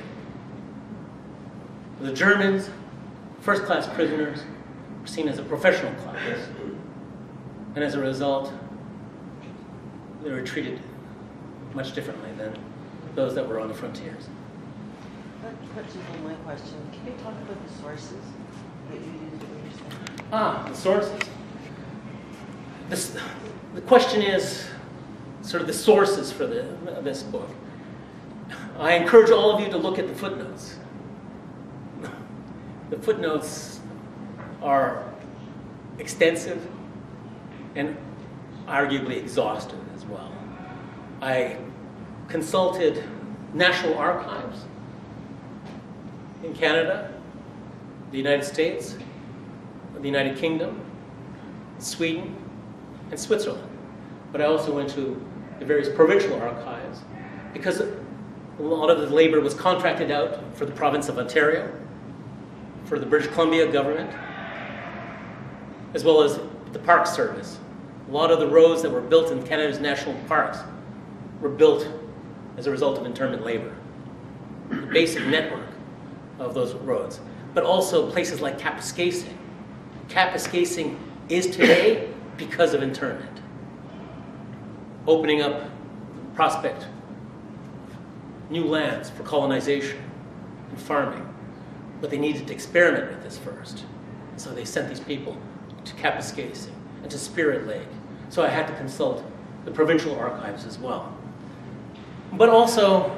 The Germans, first-class prisoners, were seen as a professional class. And as a result, they were treated much differently than those that were on the frontiers. That touches on my question. Can you talk about the sources that you used in your study? The sources. The question is sort of the sources for this book. I encourage all of you to look at the footnotes. The footnotes are extensive and arguably exhaustive as well. I consulted National Archives in Canada, the United States, the United Kingdom, Sweden, and Switzerland. But I also went to the various provincial archives because a lot of the labor was contracted out for the province of Ontario, for the British Columbia government, as well as the Park Service. A lot of the roads that were built in Canada's national parks were built as a result of internment labor. The basic network of those roads. But also places like Kapuskasing. Kapuskasing is today because of internment. Opening up prospect, new lands for colonization and farming. But they needed to experiment with this first. So they sent these people to Kapuskasing and to Spirit Lake. So I had to consult the provincial archives as well. But also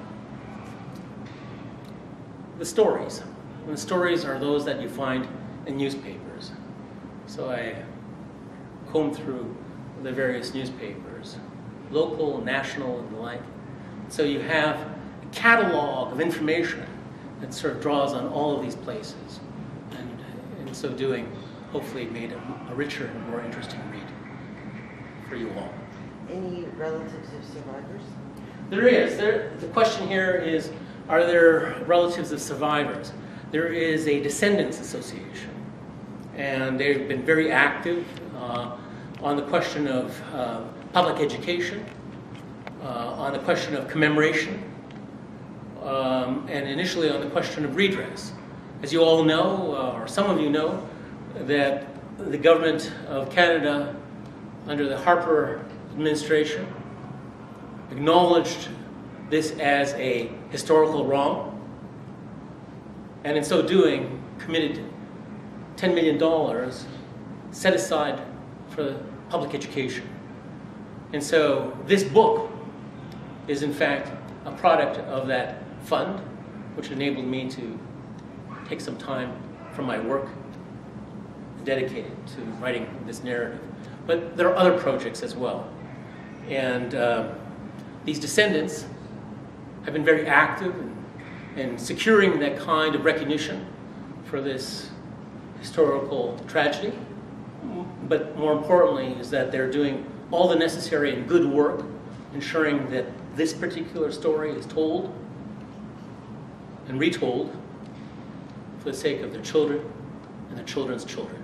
the stories. And the stories are those that you find in newspapers. So I combed through the various newspapers, local, national, and the like. So you have a catalog of information that sort of draws on all of these places. And in so doing, hopefully made a richer and more interesting read for you all. Any relatives of survivors? There is. The question here is, are there relatives of survivors? There is a Descendants Association, and they've been very active on the question of public education, on the question of commemoration, and initially on the question of redress. As you all know, or some of you know, that the government of Canada, under the Harper administration, acknowledged this as a historical wrong, and in so doing, committed $10 million set aside for public education. And so this book is in fact a product of that fund, which enabled me to take some time from my work and dedicate it to writing this narrative. But there are other projects as well. And these descendants have been very active in securing that kind of recognition for this historical tragedy. But more importantly is that they're doing all the necessary and good work, ensuring that this particular story is told and retold for the sake of their children and their children's children,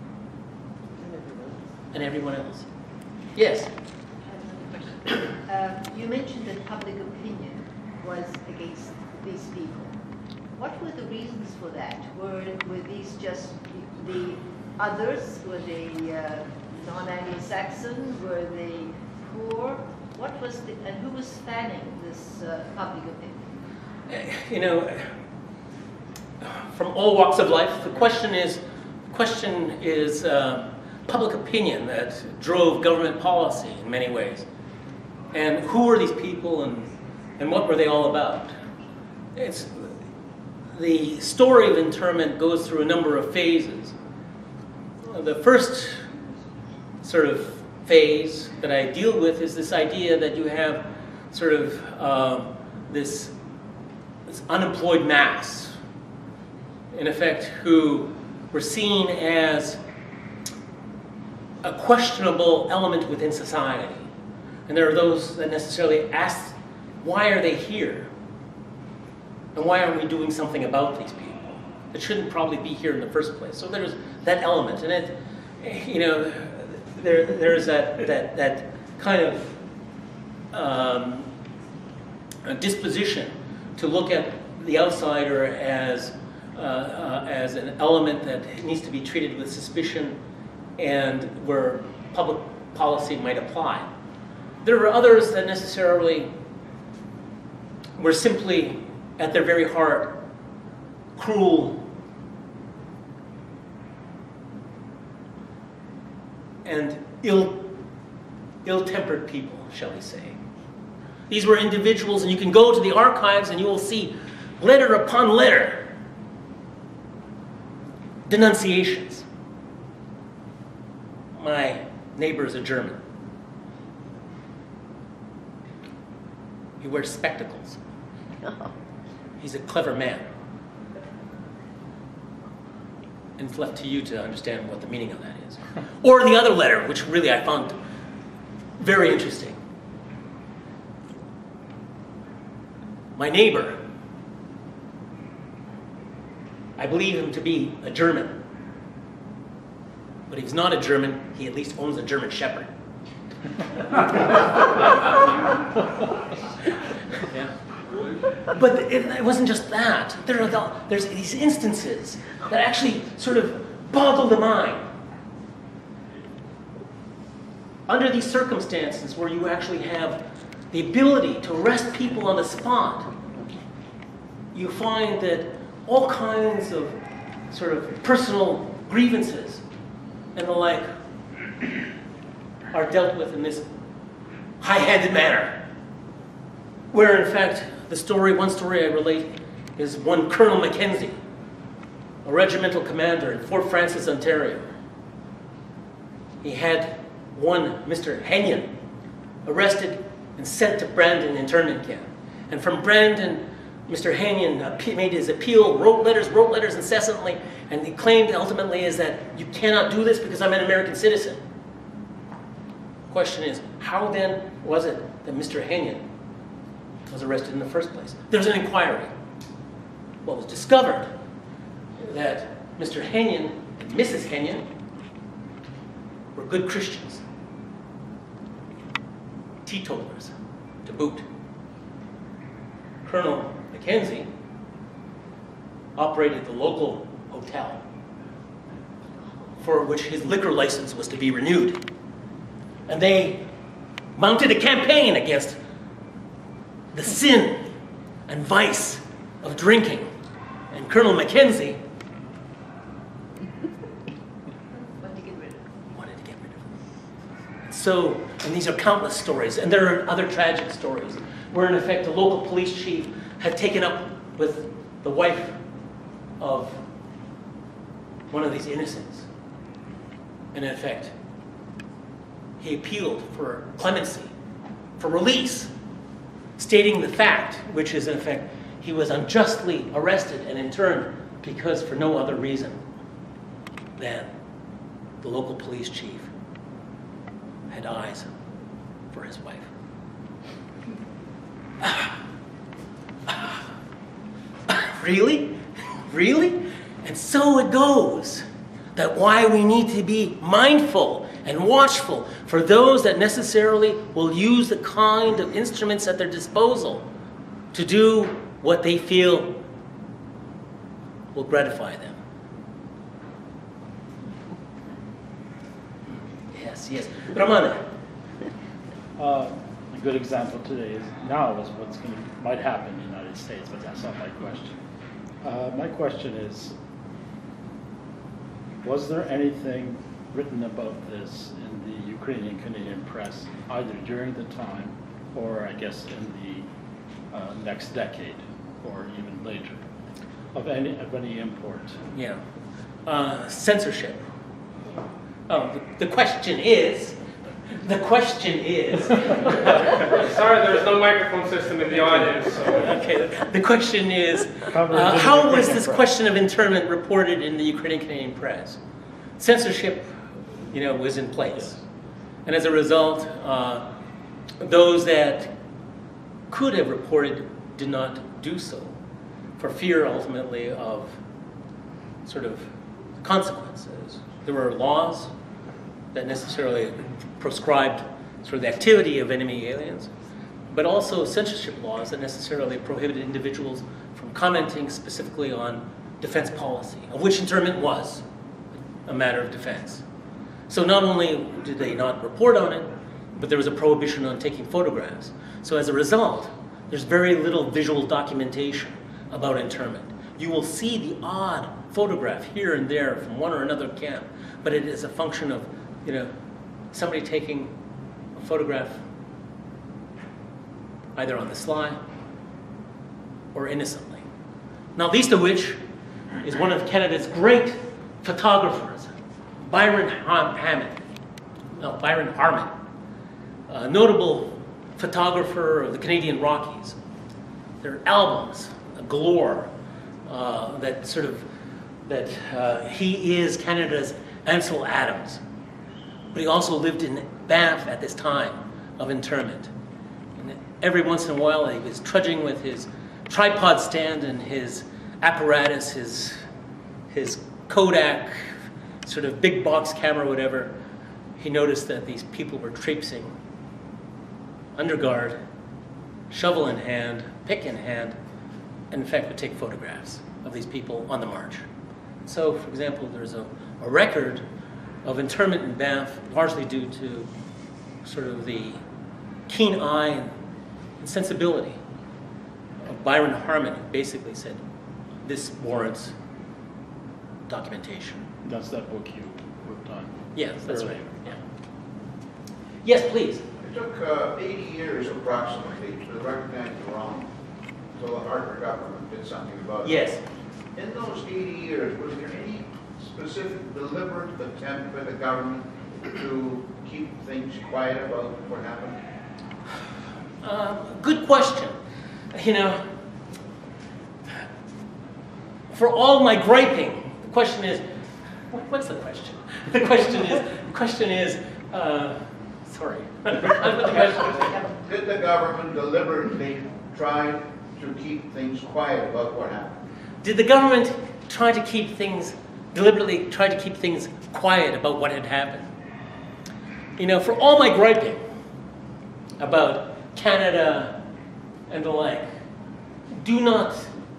and everyone else. Yes? You mentioned that public opinion was against these people. What were the reasons for that? Were these just the others? Were they non-Anglo-Saxon? Were they poor? What was the, and who was fanning this public opinion? You know, from all walks of life, the question is public opinion that drove government policy in many ways. And who were these people, and what were they all about? The story of internment goes through a number of phases. The first sort of phase that I deal with is this idea that you have sort of this unemployed mass, in effect, who were seen as a questionable element within society. And there are those that necessarily ask, why are they here? And why aren't we doing something about these people? It shouldn't probably be here in the first place. So there's that element. And it, you know, there's that kind of a disposition to look at the outsider as an element that needs to be treated with suspicion and where public policy might apply. There are others that necessarily were simply, at their very heart, cruel and ill-tempered people, shall we say. These were individuals, and you can go to the archives and you will see letter upon letter denunciations. My neighbor is a German. He wears spectacles. He's a clever man. And it's left to you to understand what the meaning of that is. Or the other letter, which really I found very interesting. My neighbor, I believe him to be a German. But if he's not a German, he at least owns a German Shepherd. Yeah. But it wasn't just that. There's these instances that actually sort of boggle the mind. Under these circumstances where you actually have the ability to arrest people on the spot, you find that all kinds of sort of personal grievances and the like are dealt with in this high-handed manner. Where, in fact, one story I relate is one Colonel Mackenzie, a regimental commander in Fort Francis, Ontario. He had one Mr. Henyon arrested and sent to Brandon internment camp. And from Brandon, Mr. Henyon made his appeal, wrote letters incessantly, and he claimed ultimately is that you cannot do this because I'm an American citizen. The question is, how then was it that Mr. Henyon was arrested in the first place? There's an inquiry. Well, it was discovered that Mr. Henyon and Mrs. Henyon were good Christians, teetotalers to boot. Colonel Mackenzie operated the local hotel for which his liquor license was to be renewed. And they mounted a campaign against the sin and vice of drinking. And Colonel Mackenzie wanted to get rid of it. So, and these are countless stories, and there are other tragic stories where in effect the local police chief had taken up with the wife of one of these innocents. And in effect, he appealed for clemency, for release, stating the fact, which is in effect, he was unjustly arrested and interned because for no other reason than the local police chief had eyes for his wife. Really? Really? And so it goes. that why we need to be mindful and watchful for those that necessarily will use the kind of instruments at their disposal to do what they feel will gratify them. Yes. Ramana. A good example today is what's might happen in the United States, but that's not my question. My question is, was there anything written about this in the Ukrainian Canadian press, either during the time or I guess in the next decade or even later, of any import? Yeah. Censorship. Oh, the question is. Sorry, there's no microphone system in the audience. So. Okay. The question is, how was this question of internment reported in the Ukrainian Canadian press? Censorship, was in place, and as a result, those that could have reported did not do so, for fear ultimately of sort of consequences. There were laws that necessarily proscribed sort of the activity of enemy aliens, but also censorship laws that necessarily prohibited individuals from commenting specifically on defense policy, of which internment was a matter of defense. So not only did they not report on it, but there was a prohibition on taking photographs. So as a result, there's very little visual documentation about internment. You will see the odd photograph here and there from one or another camp, but it is a function of, somebody taking a photograph either on the sly or innocently. Not least of which is one of Canada's great photographers, Byron Harmon, a notable photographer of the Canadian Rockies. There are albums galore that he is Canada's Ansel Adams. But he also lived in Banff at this time of internment. And every once in a while he was trudging with his tripod stand and his apparatus, his Kodak sort of big box camera, whatever. He noticed that these people were traipsing under guard, shovel in hand, pick in hand, and in fact would take photographs of these people on the march. So, for example, there's a record of internment in Banff, largely due to sort of the keen eye and sensibility of Byron Harmon, who basically said, this warrants documentation. That's that book you worked on. Yes, that's right. Yeah. Yes, please. It took 80 years approximately to recognize the wrong until the Harper government did something about it. Yes. In those 80 years, was there any specific deliberate attempt by the government to keep things quiet about what happened? Good question. For all my griping, the question is, what's the question? The question is, sorry. What the question is. Did the government deliberately try to keep things quiet about what happened? Did the government deliberately try to keep things quiet about what had happened? For all my griping about Canada and the like, do not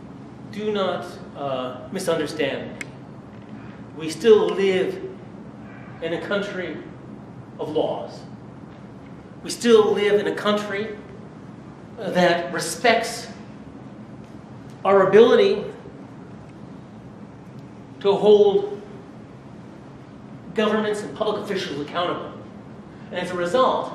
misunderstand me. We still live in a country of laws. We still live in a country that respects our ability to hold governments and public officials accountable. And as a result,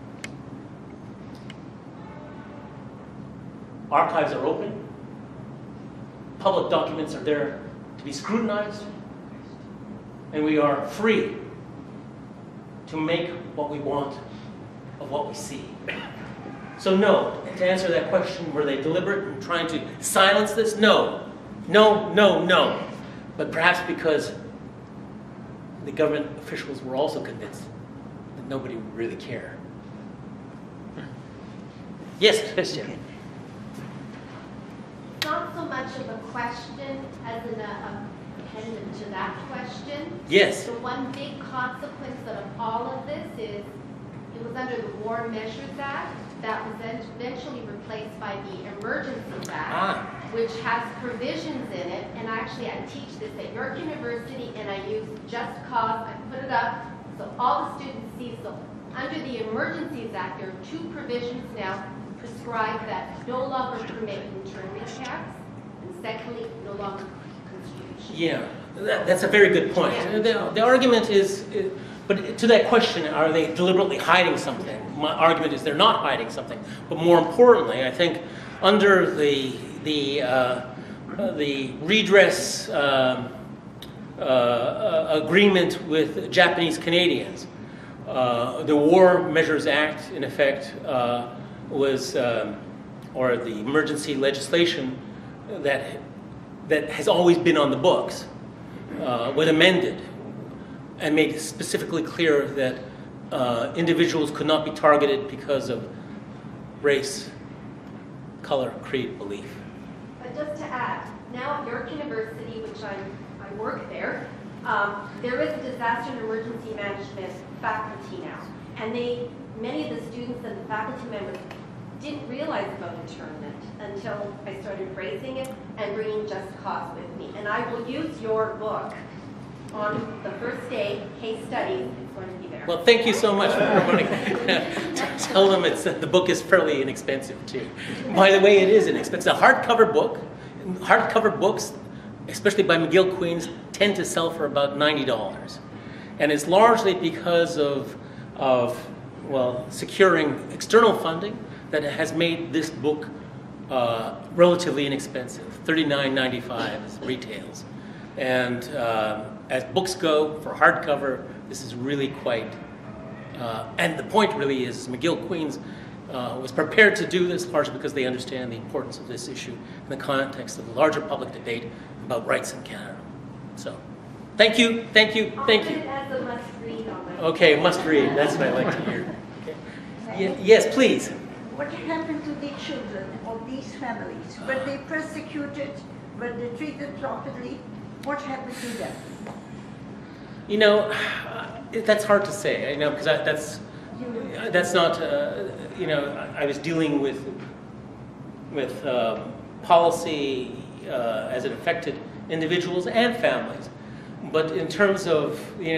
archives are open, public documents are there to be scrutinized, and we are free to make what we want of what we see. So no, to answer that question, were they deliberate in trying to silence this? No. But perhaps because the government officials were also convinced that nobody would really care. Yes, Christian. Not so much of a question as in pendant to that question. Yes. The one big consequence of all of this is it was under the War Measures Act that was then eventually replaced by the Emergencies Act, which has provisions in it. And actually, I teach this at York University, and I use Just Cause. I put it up so all the students see. So under the Emergencies Act, there are two provisions now prescribed that no longer permit internment camps, and secondly, no longer conscription. Yeah, that's a very good point. Yeah. The argument is, but to that question, are they deliberately hiding something? My argument is they're not hiding something. But more importantly, I think under the redress agreement with Japanese Canadians, the War Measures Act, in effect, was, or the emergency legislation that has always been on the books, was amended and made specifically clear that individuals could not be targeted because of race, color, creed, belief. But just to add, now at York University, which I work there, there is a disaster and emergency management faculty now. And many of the students and the faculty members didn't realize about internment until I started raising it and bringing Just Cause with me. And I will use your book on the first day, case studies. It's going to be there. Well, thank you so much for promoting. Tell them the book is fairly inexpensive too. By the way, it is inexpensive. It's a hardcover book. Hardcover books, especially by McGill Queens, tend to sell for about $90, and it's largely because of securing external funding that has made this book relatively inexpensive. $39.95 is retails, and as books go for hardcover, this is really quite. And the point really is McGill Queens was prepared to do this largely because they understand the importance of this issue in the context of the larger public debate about rights in Canada. So, thank you, thank you, thank you. I'll put it as a must read on my Okay, must read. That's what I like to hear. Okay. Yes, please. What happened to the children of these families? Were they persecuted? Were they treated properly? What happened to them? You know, that's hard to say. You know, because that's not. You know, I was dealing with policy as it affected individuals and families, but in terms of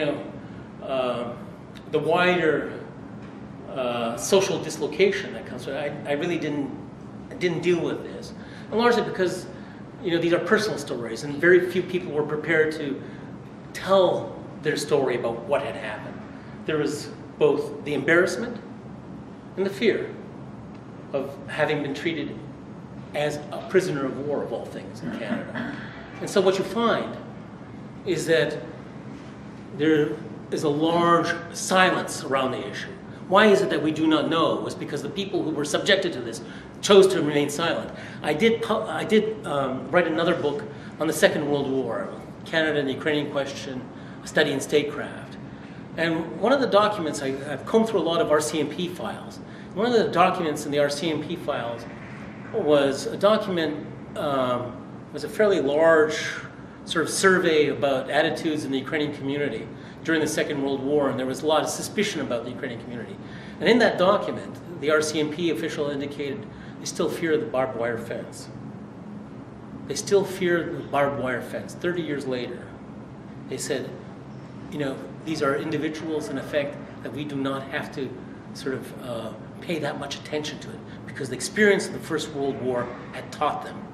the wider social dislocation that comes from it, I really didn't deal with this, and largely because these are personal stories, and very few people were prepared to tell their story about what had happened. There was both the embarrassment and the fear of having been treated as a prisoner of war, of all things, in Canada. And so what you find is that there is a large silence around the issue. Why is it that we do not know? It was because the people who were subjected to this chose to remain silent. I did write another book on the Second World War, Canada and the Ukrainian Question, a study in statecraft. And one of the documents, I've combed through a lot of RCMP files. One of the documents in the RCMP files was a document, was a fairly large sort of survey about attitudes in the Ukrainian community during the Second World War, and there was a lot of suspicion about the Ukrainian community. And in that document, the RCMP official indicated they still fear the barbed wire fence. They still fear the barbed wire fence. 30 years later, they said, these are individuals, in effect, that we do not have to sort of pay that much attention to it, because the experience of the First World War had taught them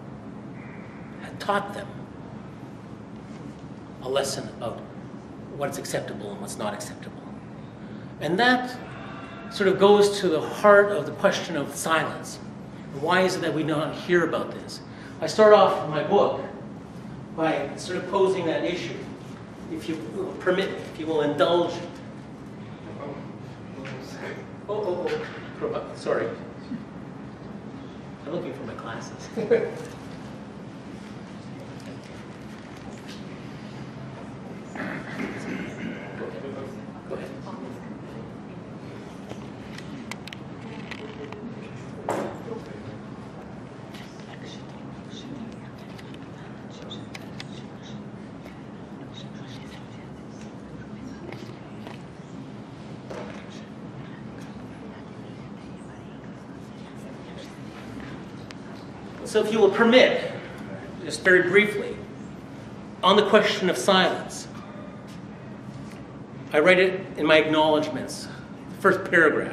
a lesson about what's acceptable and what's not acceptable. And that sort of goes to the heart of the question of silence. Why is it that we don't hear about this? I start off in my book by sort of posing that issue. If you will permit, if you will indulge. Sorry. I'm looking for my glasses. Go ahead. So if you will permit, just very briefly, on the question of silence, I write it in my acknowledgments, the first paragraph.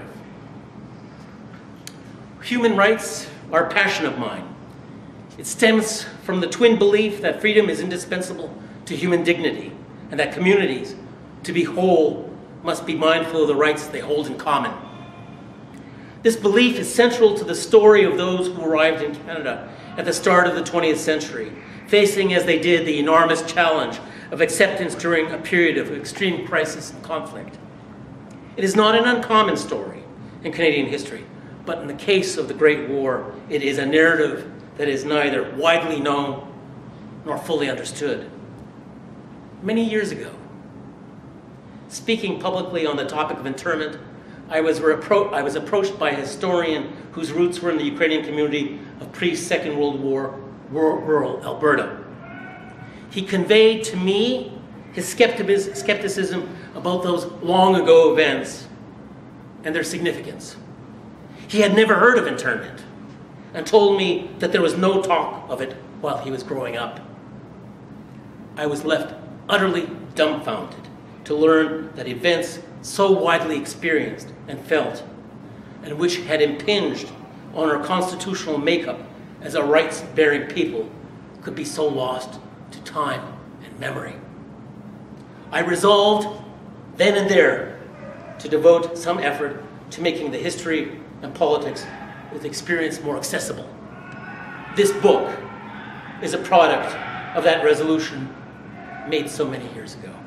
Human rights are a passion of mine. It stems from the twin belief that freedom is indispensable to human dignity, and that communities, to be whole, must be mindful of the rights they hold in common. This belief is central to the story of those who arrived in Canada at the start of the 20th century, facing as they did the enormous challenge of acceptance during a period of extreme crisis and conflict. It is not an uncommon story in Canadian history, but in the case of the Great War, it is a narrative that is neither widely known nor fully understood. Many years ago, speaking publicly on the topic of internment, I was approached by a historian whose roots were in the Ukrainian community of pre-Second World War rural Alberta. He conveyed to me his skepticism about those long ago events and their significance. He had never heard of internment and told me that there was no talk of it while he was growing up. I was left utterly dumbfounded to learn that events so widely experienced and felt, and which had impinged on our constitutional makeup as a rights-bearing people, could be so lost to time and memory. I resolved then and there to devote some effort to making the history and politics with experience more accessible. This book is a product of that resolution made so many years ago.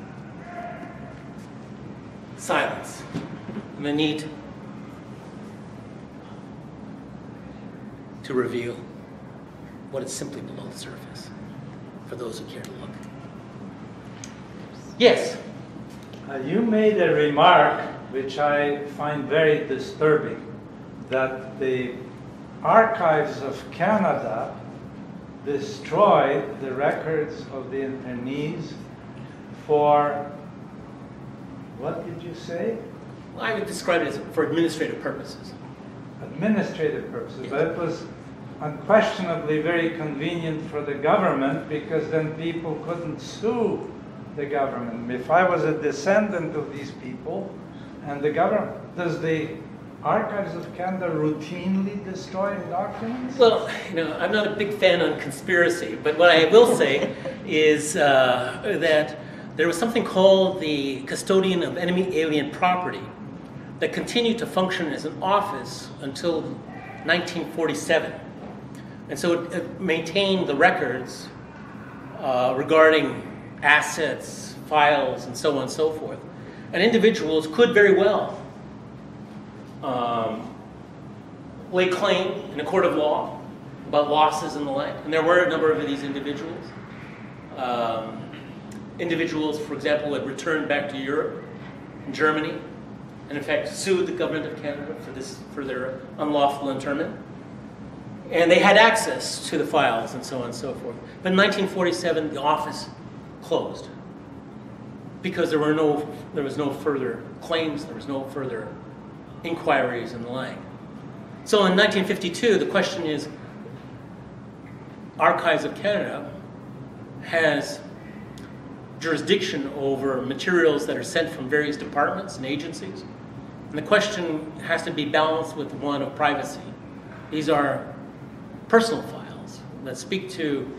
Silence and the need to reveal what is simply below the surface for those who care to look. Yes? You made a remark which I find very disturbing, that the archives of Canada destroyed the records of the internees for, what did you say? Well, I would describe it as for administrative purposes. Administrative purposes, Yes. but it was unquestionably very convenient for the government, because then people couldn't sue the government. If I was a descendant of these people, and the government, does the Archives of Canada routinely destroy documents? Well, I'm not a big fan on conspiracy, but what I will say is that there was something called the Custodian of Enemy Alien Property that continued to function as an office until 1947. And so it maintained the records regarding assets, files, and so on and so forth. And individuals could very well lay claim in a court of law about losses and the like. And there were a number of these individuals. Individuals, for example, had returned back to Europe and Germany, and in fact sued the government of Canada for their unlawful internment. And they had access to the files and so on and so forth. But in 1947, the office closed because there was no further claims, there was no further inquiries and the like. So in 1952, the question is, Archives of Canada has jurisdiction over materials that are sent from various departments and agencies. And the question has to be balanced with one of privacy. These are personal files that speak to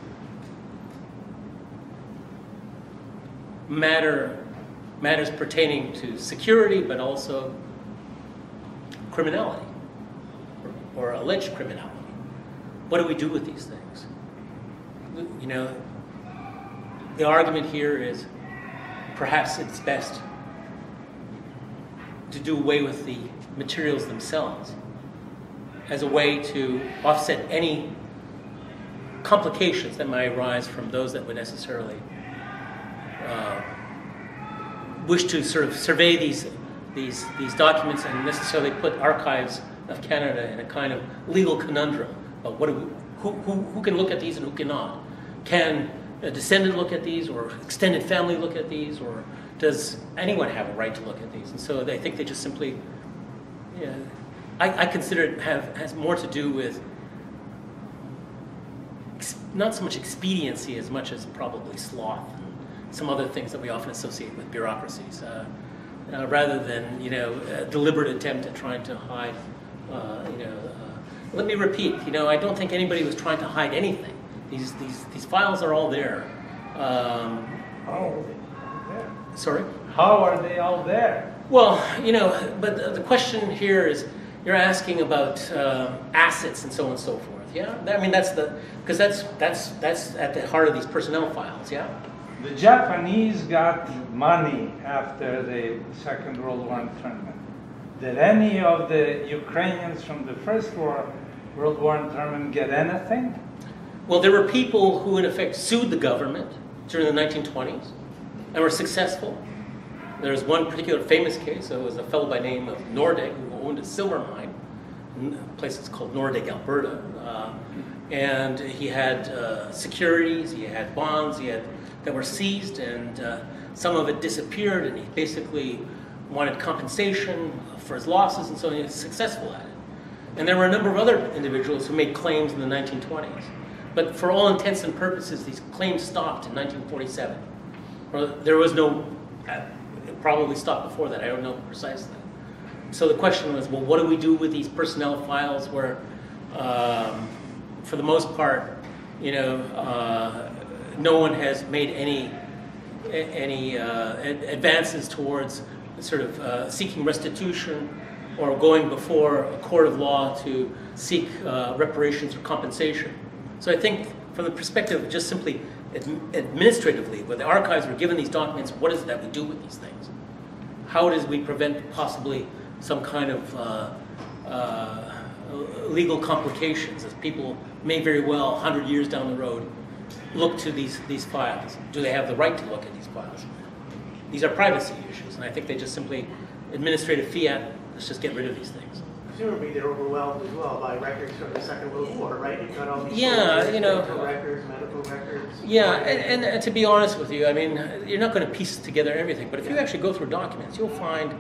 matters pertaining to security, but also criminality or alleged criminality. What do we do with these things? The argument here is perhaps it's best to do away with the materials themselves as a way to offset any complications that might arise from those that would necessarily wish to sort of survey these documents and necessarily put Archives of Canada in a kind of legal conundrum about who can look at these and who cannot. Can a descendant look at these, or extended family look at these, or does anyone have a right to look at these? And so I think they just simply, I consider it has more to do with not so much expediency as much as probably sloth and some other things that we often associate with bureaucracies, rather than a deliberate attempt at trying to hide. Let me repeat. I don't think anybody was trying to hide anything. These files are all there. Oh, there. Sorry? How are they all there? Well, but the question here is, you're asking about assets and so on and so forth. Yeah, I mean because that's at the heart of these personnel files. Yeah. The Japanese got money after the Second World War internment. Did any of the Ukrainians from the First World War internment get anything? Well, there were people who, in effect, sued the government during the 1920s and were successful. There's one particular famous case. It was a fellow by the name of Nordig who owned a silver mine. The place is called Nordig, Alberta. And he had securities, he had bonds, that were seized, and some of it disappeared, and he basically wanted compensation for his losses, and so he was successful at it. And there were a number of other individuals who made claims in the 1920s. But for all intents and purposes, these claims stopped in 1947. Or there was no, it probably stopped before that, I don't know precisely. So the question was, well, what do we do with these personnel files where, for the most part, no one has made any advances towards sort of seeking restitution or going before a court of law to seek reparations or compensation. So I think from the perspective of just simply administratively, when the archives were given these documents, what is it that we do with these things? How does we prevent possibly some kind of legal complications, as people may very well, 100 years down the road, look to these files? Do they have the right to look at these files? These are privacy issues, and I think they just simply, administrative fiat, let's just get rid of these things. Presumably they're overwhelmed as well by records from the Second World War, right? You've got all these medical records. Yeah, and to be honest with you, I mean, you're not going to piece together everything, but if you actually go through documents, you'll find,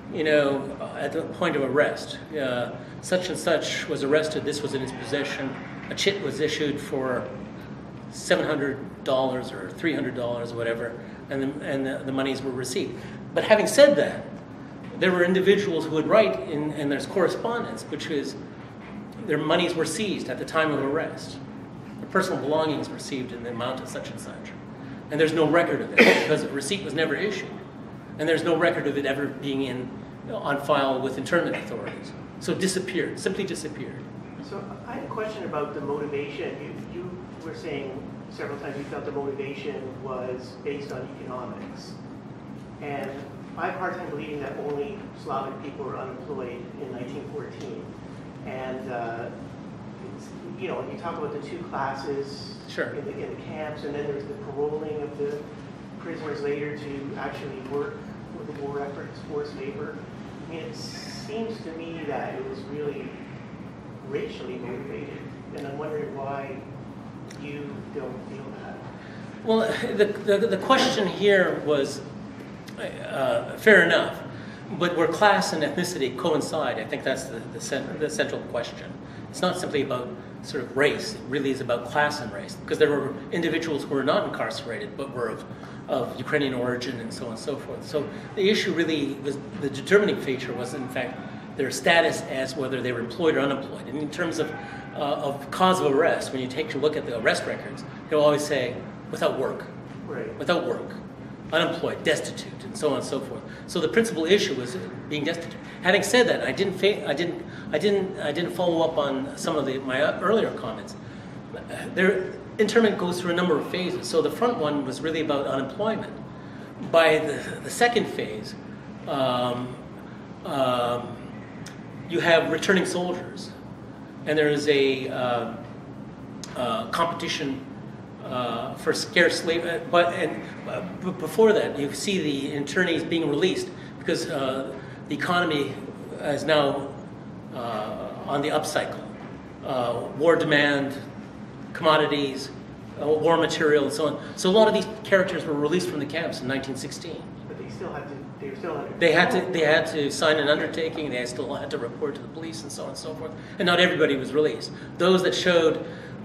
at the point of arrest, such and such was arrested, this was in his possession, a chit was issued for $700 or $300 or whatever, and the monies were received. But having said that, there were individuals who would write, and there's correspondence, which is their monies were seized at the time of arrest. Their personal belongings were received in the amount of such and such. And there's no record of it because a receipt was never issued. And there's no record of it ever being on file with internment authorities. So it disappeared, simply disappeared. So I had a question about the motivation. You were saying several times you felt the motivation was based on economics. And I have a hard time believing that only Slavic people were unemployed in 1914. And you talk about the two classes in the camps, and then there's the paroling of the prisoners later to actually work with the war efforts, forced labor. I mean, it seems to me that it was really racially motivated, and I'm wondering why you don't feel that. Well, the question here was fair enough, but where class and ethnicity coincide, I think that's the central question. It's not simply about sort of race, it really is about class and race, because there were individuals who were not incarcerated but were of Ukrainian origin and so on and so forth. So the issue really was, the determining feature was in fact their status as whether they were employed or unemployed. And in terms of cause of arrest, when you take a look at the arrest records, they'll always say without work, without work, unemployed, destitute, and so on and so forth. So the principal issue was being destitute. Having said that, I didn't follow up on some of my earlier comments. Internment goes through a number of phases. So the front one was really about unemployment. By the second phase, you have returning soldiers, and there is a competition for scarce labor. But before that, you see the internees being released because the economy is now on the upcycle. War demand, commodities, war material, and so on. So a lot of these characters were released from the camps in 1916. But they still had to. They were still under. They had to sign an undertaking. They still had to report to the police and so on and so forth. And not everybody was released. Those that showed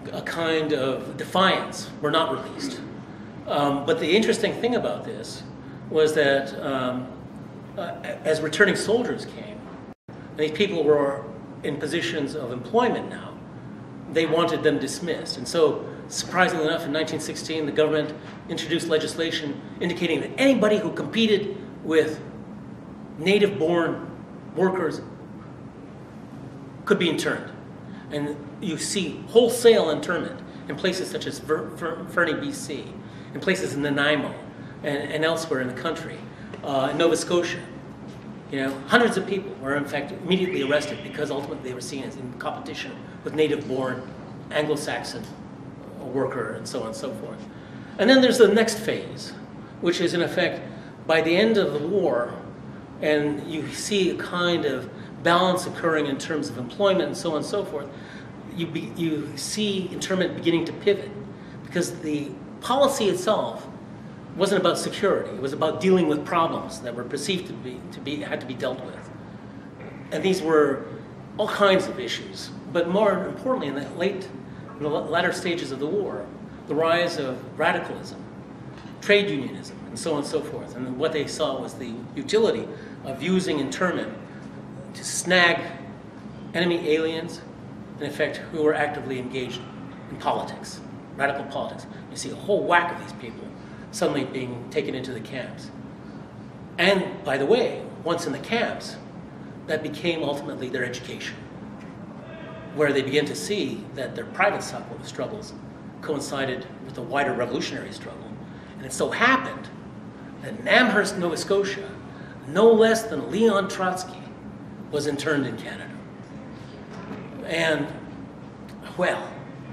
a kind of defiance were not released. But the interesting thing about this was that as returning soldiers came, and these people were in positions of employment now, they wanted them dismissed. And so, surprisingly enough, in 1916, the government introduced legislation indicating that anybody who competed with native-born workers could be interned. And you see wholesale internment in places such as Fernie, BC, in places in Nanaimo, and elsewhere in the country, in Nova Scotia. You know, hundreds of people were in fact immediately arrested because ultimately they were seen as in competition with native-born Anglo-Saxon worker and so on and so forth. And then there's the next phase, which is in effect by the end of the war, and you see a kind of balance occurring in terms of employment and so on and so forth, you see internment beginning to pivot because the policy itself wasn't about security. It was about dealing with problems that were perceived had to be dealt with. And these were all kinds of issues. But more importantly, in the latter stages of the war, the rise of radicalism, trade unionism, and so on and so forth. And what they saw was the utility of using internment to snag enemy aliens, in effect, who were actively engaged in politics, radical politics. You see a whole whack of these people suddenly being taken into the camps. And, by the way, once in the camps, that became ultimately their education, where they began to see that their private struggles coincided with the wider revolutionary struggle. And it so happened that in Amherst, Nova Scotia, no less than Leon Trotsky was interned in Canada. And, well,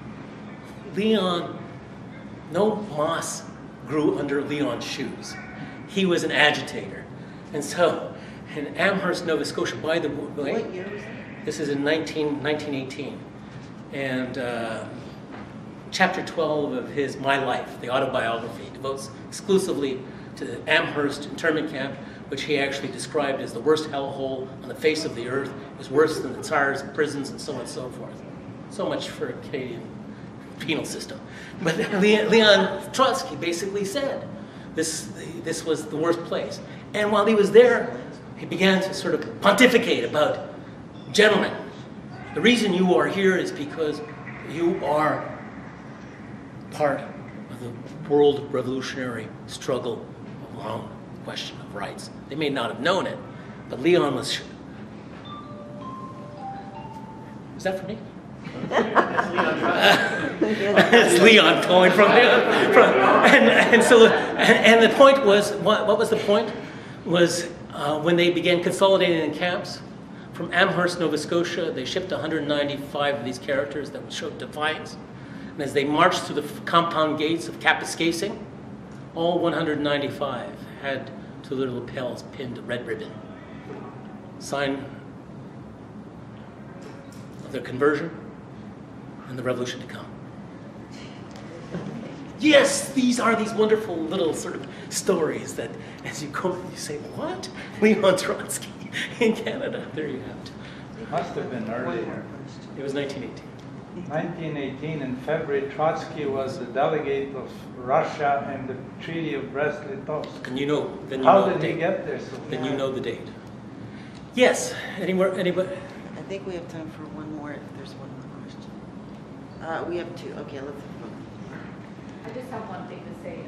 no moss grew under Leon's shoes. He was an agitator. And so, in Amherst, Nova Scotia, by the way, What year was that? this is in 1918. And chapter 12 of his My Life, the autobiography, devotes exclusively to the Amherst internment camp, which he actually described as the worst hellhole on the face of the earth. It was worse than the Tsar's prisons and so on and so forth. So much for a Canadian penal system. But Leon Trotsky basically said this was the worst place. And while he was there, he began to sort of pontificate about, gentlemen, the reason you are here is because you are part of the world revolutionary struggle along the question of rights. They may not have known it, but Leon was... Is that for me? That's Leon Trotsky. It's Leon calling from and the point was, what was the point? Was when they began consolidating in camps, from Amherst, Nova Scotia, they shipped 195 of these characters that showed defiance. And as they marched through the compound gates of Kapuskasing, all 195 had to their lapels pinned a red ribbon, sign of their conversion and the revolution to come. Yes, these are these wonderful little sort of stories that as you go, you say, what? Leon Trotsky in Canada. There you have it. Must have been earlier. It was 1918. 1918, in February, Trotsky was the delegate of Russia in the Treaty of Brest-Litovsk. And you know, then you How know did the he date. get there? Then you know the date. Yes. Anybody? I think we have time for one more, if there's one more question. We have two. Okay, let's have one. I just have one thing to say.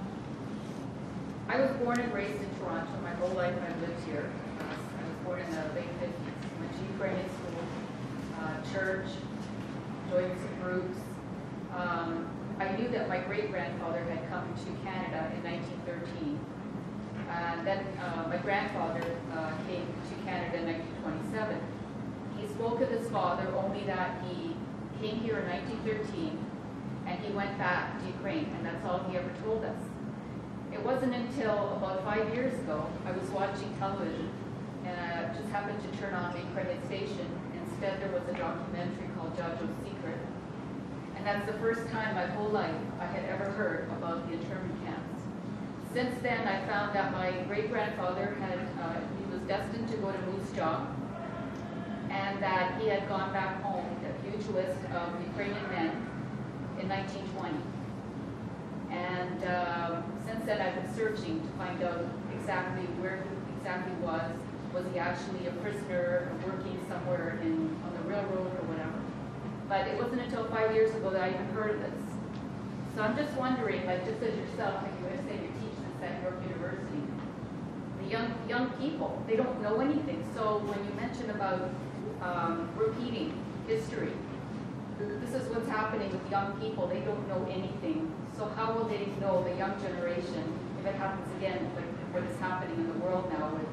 I was born and raised in Toronto. My whole life I lived here. I was born in the late 50s. Went to Ukrainian school, church, joined some groups. I knew that my great-grandfather had come to Canada in 1913. Then my grandfather came to Canada in 1927. He spoke of his father only that he came here in 1913 and he went back to Ukraine, and that's all he ever told us. It wasn't until about 5 years ago I was watching television and I just happened to turn on the Ukrainian station. Instead there was a documentary called Jajo's Secret. And that's the first time my whole life I had ever heard about the internment camps. Since then I found that my great-grandfather he was destined to go to Moose Jaw, and that he had gone back home, a huge list of Ukrainian men in 1920. And since then I've been searching to find out exactly where he exactly was. Was he actually a prisoner working somewhere on the railroad or whatever? But it wasn't until 5 years ago that I even heard of this. So I'm just wondering, like just as yourself, like you were saying, you're teaching this at York University, the young people, they don't know anything. So when you mention about repeating history, this is what's happening with young people. They don't know anything. So how will they know, the young generation, if it happens again, like what is happening in the world now with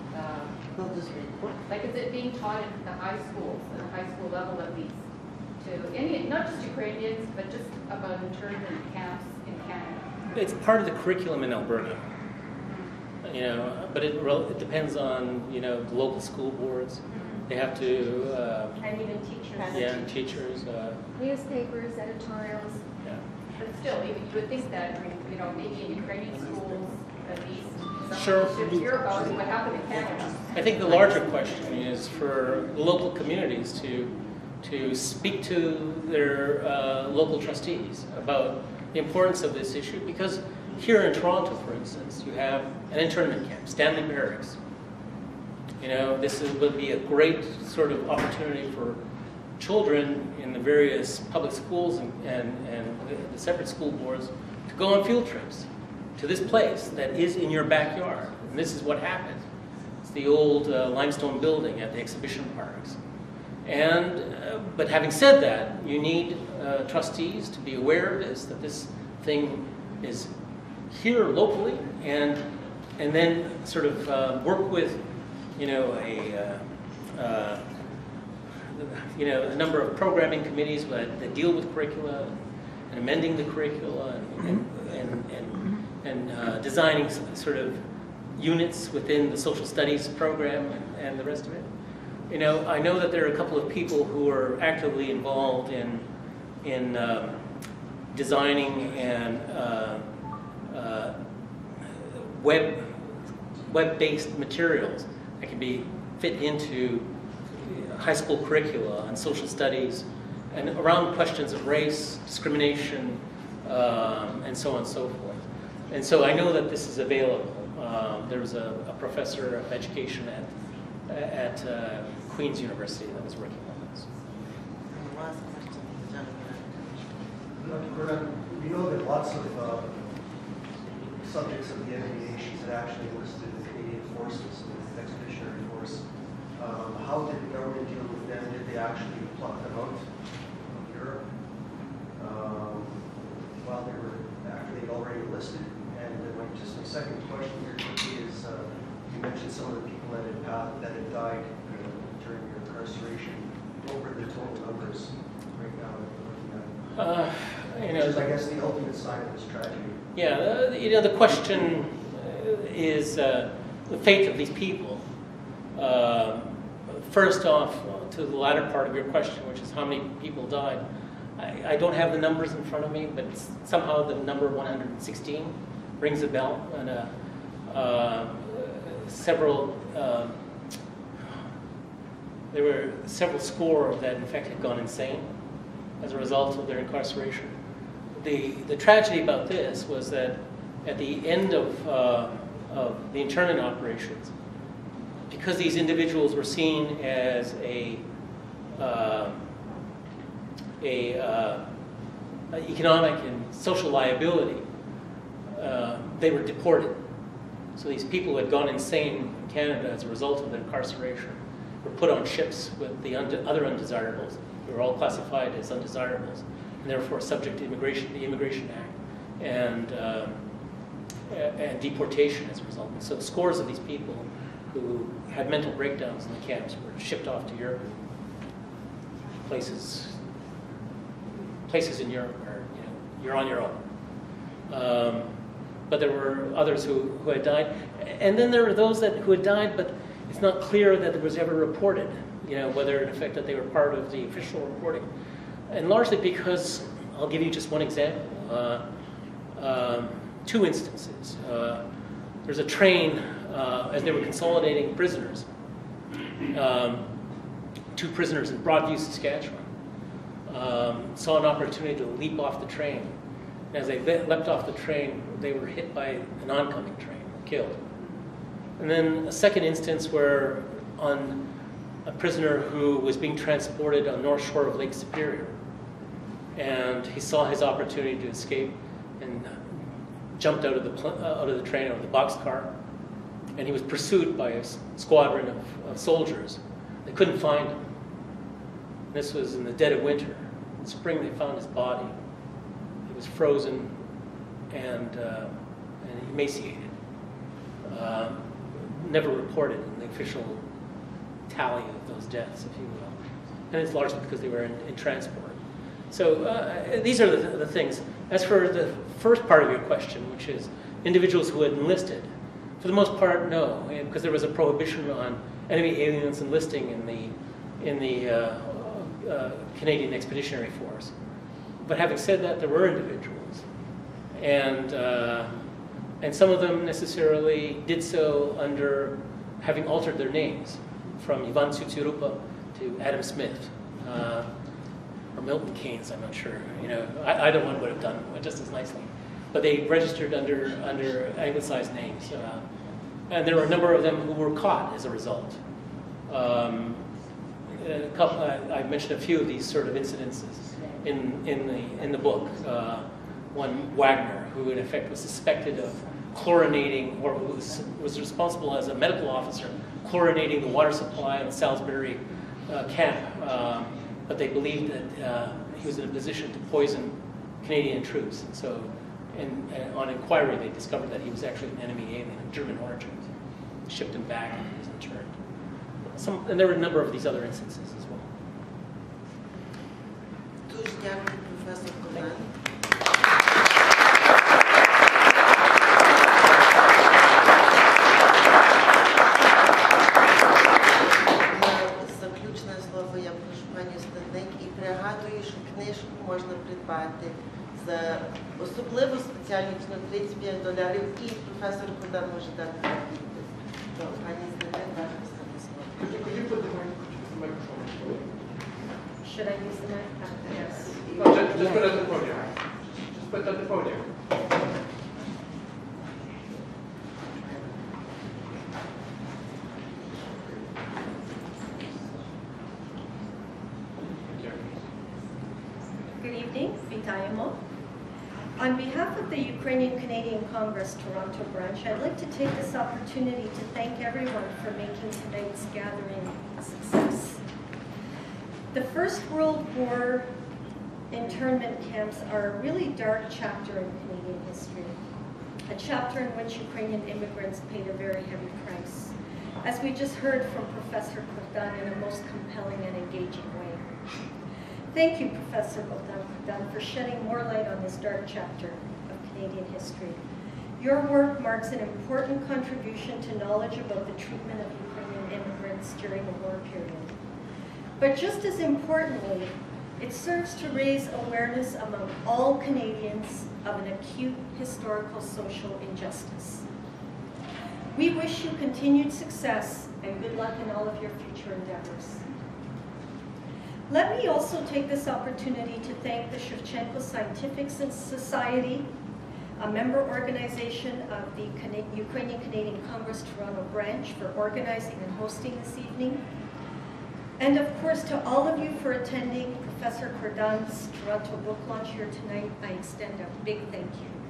like is it being taught in the high schools, at the high school level at least, to any, not just Ukrainians, but just about internment camps in Canada? It's part of the curriculum in Alberta, you know, but it depends on, you know, the local school boards. They have to... and even teachers. Yeah, teachers. Newspapers, editorials. Yeah. But still, you would think that, you know, maybe in Ukrainian schools, at least, Sure. should hear about what happened in Canada. I think the larger question is for local communities to speak to their local trustees about the importance of this issue, because here in Toronto, for instance, you have an internment camp, Stanley Barracks. You know, this would be a great sort of opportunity for children in the various public schools and the separate school boards to go on field trips to this place that is in your backyard. And this is what happened. It's the old limestone building at the exhibition parks. And, but having said that, you need trustees to be aware of this, that this thing is here locally, and then sort of work with, you know, a number of programming committees that deal with curricula and amending the curricula and designing sort of units within the social studies program and the rest of it. You know, I know that there are a couple of people who are actively involved in designing and web-based materials that can be fit into high school curricula on social studies and around questions of race, discrimination, and so on and so forth. And so I know that this is available. There's a professor of education at Queen's University that was working on this. Last question, Jonathan. Dr. Kordan, we know that lots of subjects of the NBA sheets had actually enlisted the Canadian forces, the expeditionary force. How did the government deal with them? Did they actually pluck them out of Europe while they were, after they'd already enlisted? And just my second question here is, you mentioned some of the people that had died during your incarceration. What were the total numbers right now? You know, Which is, I guess, the ultimate sign of this tragedy. Yeah, you know, the question is the fate of these people. First off, to the latter part of your question, which is how many people died, I don't have the numbers in front of me, but somehow the number 116 rings a bell, and there were several score that in fact had gone insane as a result of their incarceration. The tragedy about this was that at the end of the internment operations, because these individuals were seen as a economic and social liability, they were deported. So these people who had gone insane in Canada as a result of their incarceration were put on ships with the other undesirables. They were all classified as undesirables, and therefore subject to the Immigration Act, and deportation as a result. And so scores of these people who had mental breakdowns in the camps were shipped off to Europe, places in Europe where you're on your own. But there were others who had died, and then there were those who had died, but it's not clear that it was ever reported. Whether in effect that they were part of the official reporting, and largely because I'll give you just one example. Two instances. There's a train as they were consolidating prisoners. Two prisoners in Broadview, Saskatchewan. saw an opportunity to leap off the train. And as they leapt off the train, they were hit by an oncoming train, killed. And then a second instance where on a prisoner who was being transported on the north shore of Lake Superior. And he saw his opportunity to escape and jumped out of the train, out of the boxcar. And he was pursued by a squadron of soldiers. They couldn't find him. This was in the dead of winter. In spring, they found his body. He was frozen and emaciated. Never reported in the official tally of those deaths, if you will. And it's largely because they were in transport. So these are the things. As for the first part of your question, which is individuals who had enlisted, for the most part, no, because there was a prohibition on enemy aliens enlisting in the Canadian Expeditionary Force. But having said that, there were individuals, and some of them necessarily did so under having altered their names, from Ivan Tsutsirupa to Adam Smith, or Milton Keynes, I'm not sure. You know, either one would have done just as nicely. But they registered under anglicized names. And there were a number of them who were caught as a result. I mentioned a few of these sort of incidences in the book. One, Wagner, who in effect was suspected of chlorinating, or was responsible as a medical officer, chlorinating the water supply in the Salisbury camp. But they believed that he was in a position to poison Canadian troops. And so on inquiry, they discovered that he was actually an enemy alien of German origin. Shipped him back and he was interned. And there were a number of these other instances as well. Дуже дякую, професор Кордан. Заключне слово я прошу пані Стадник і пригадую, що книжку можна придбати за особливо спеціальну ціну $35, і професор Кордан може дати відповідь. Пані Стадник, ваше останнє слово. Could you put the microphone? Should I use the mic? Yes. No, just put it at the podium. Just put it at the podium. Good evening, Vitaimo. On behalf of the Ukrainian Canadian Congress Toronto branch, I'd like to take this opportunity to thank everyone for making tonight's gathering a success. The First World War internment camps are a really dark chapter in Canadian history, a chapter in which Ukrainian immigrants paid a very heavy price, as we just heard from Professor Kordan in a most compelling and engaging way. Thank you, Professor Bohdan Kordan, for shedding more light on this dark chapter of Canadian history. Your work marks an important contribution to knowledge about the treatment of Ukrainian immigrants during the war period. But just as importantly, it serves to raise awareness among all Canadians of an acute historical social injustice. We wish you continued success and good luck in all of your future endeavors. Let me also take this opportunity to thank the Shevchenko Scientific Society, a member organization of the Ukrainian Canadian Congress Toronto branch, for organizing and hosting this evening. And of course, to all of you for attending Professor Kordan's Toronto book launch here tonight, I extend a big thank you.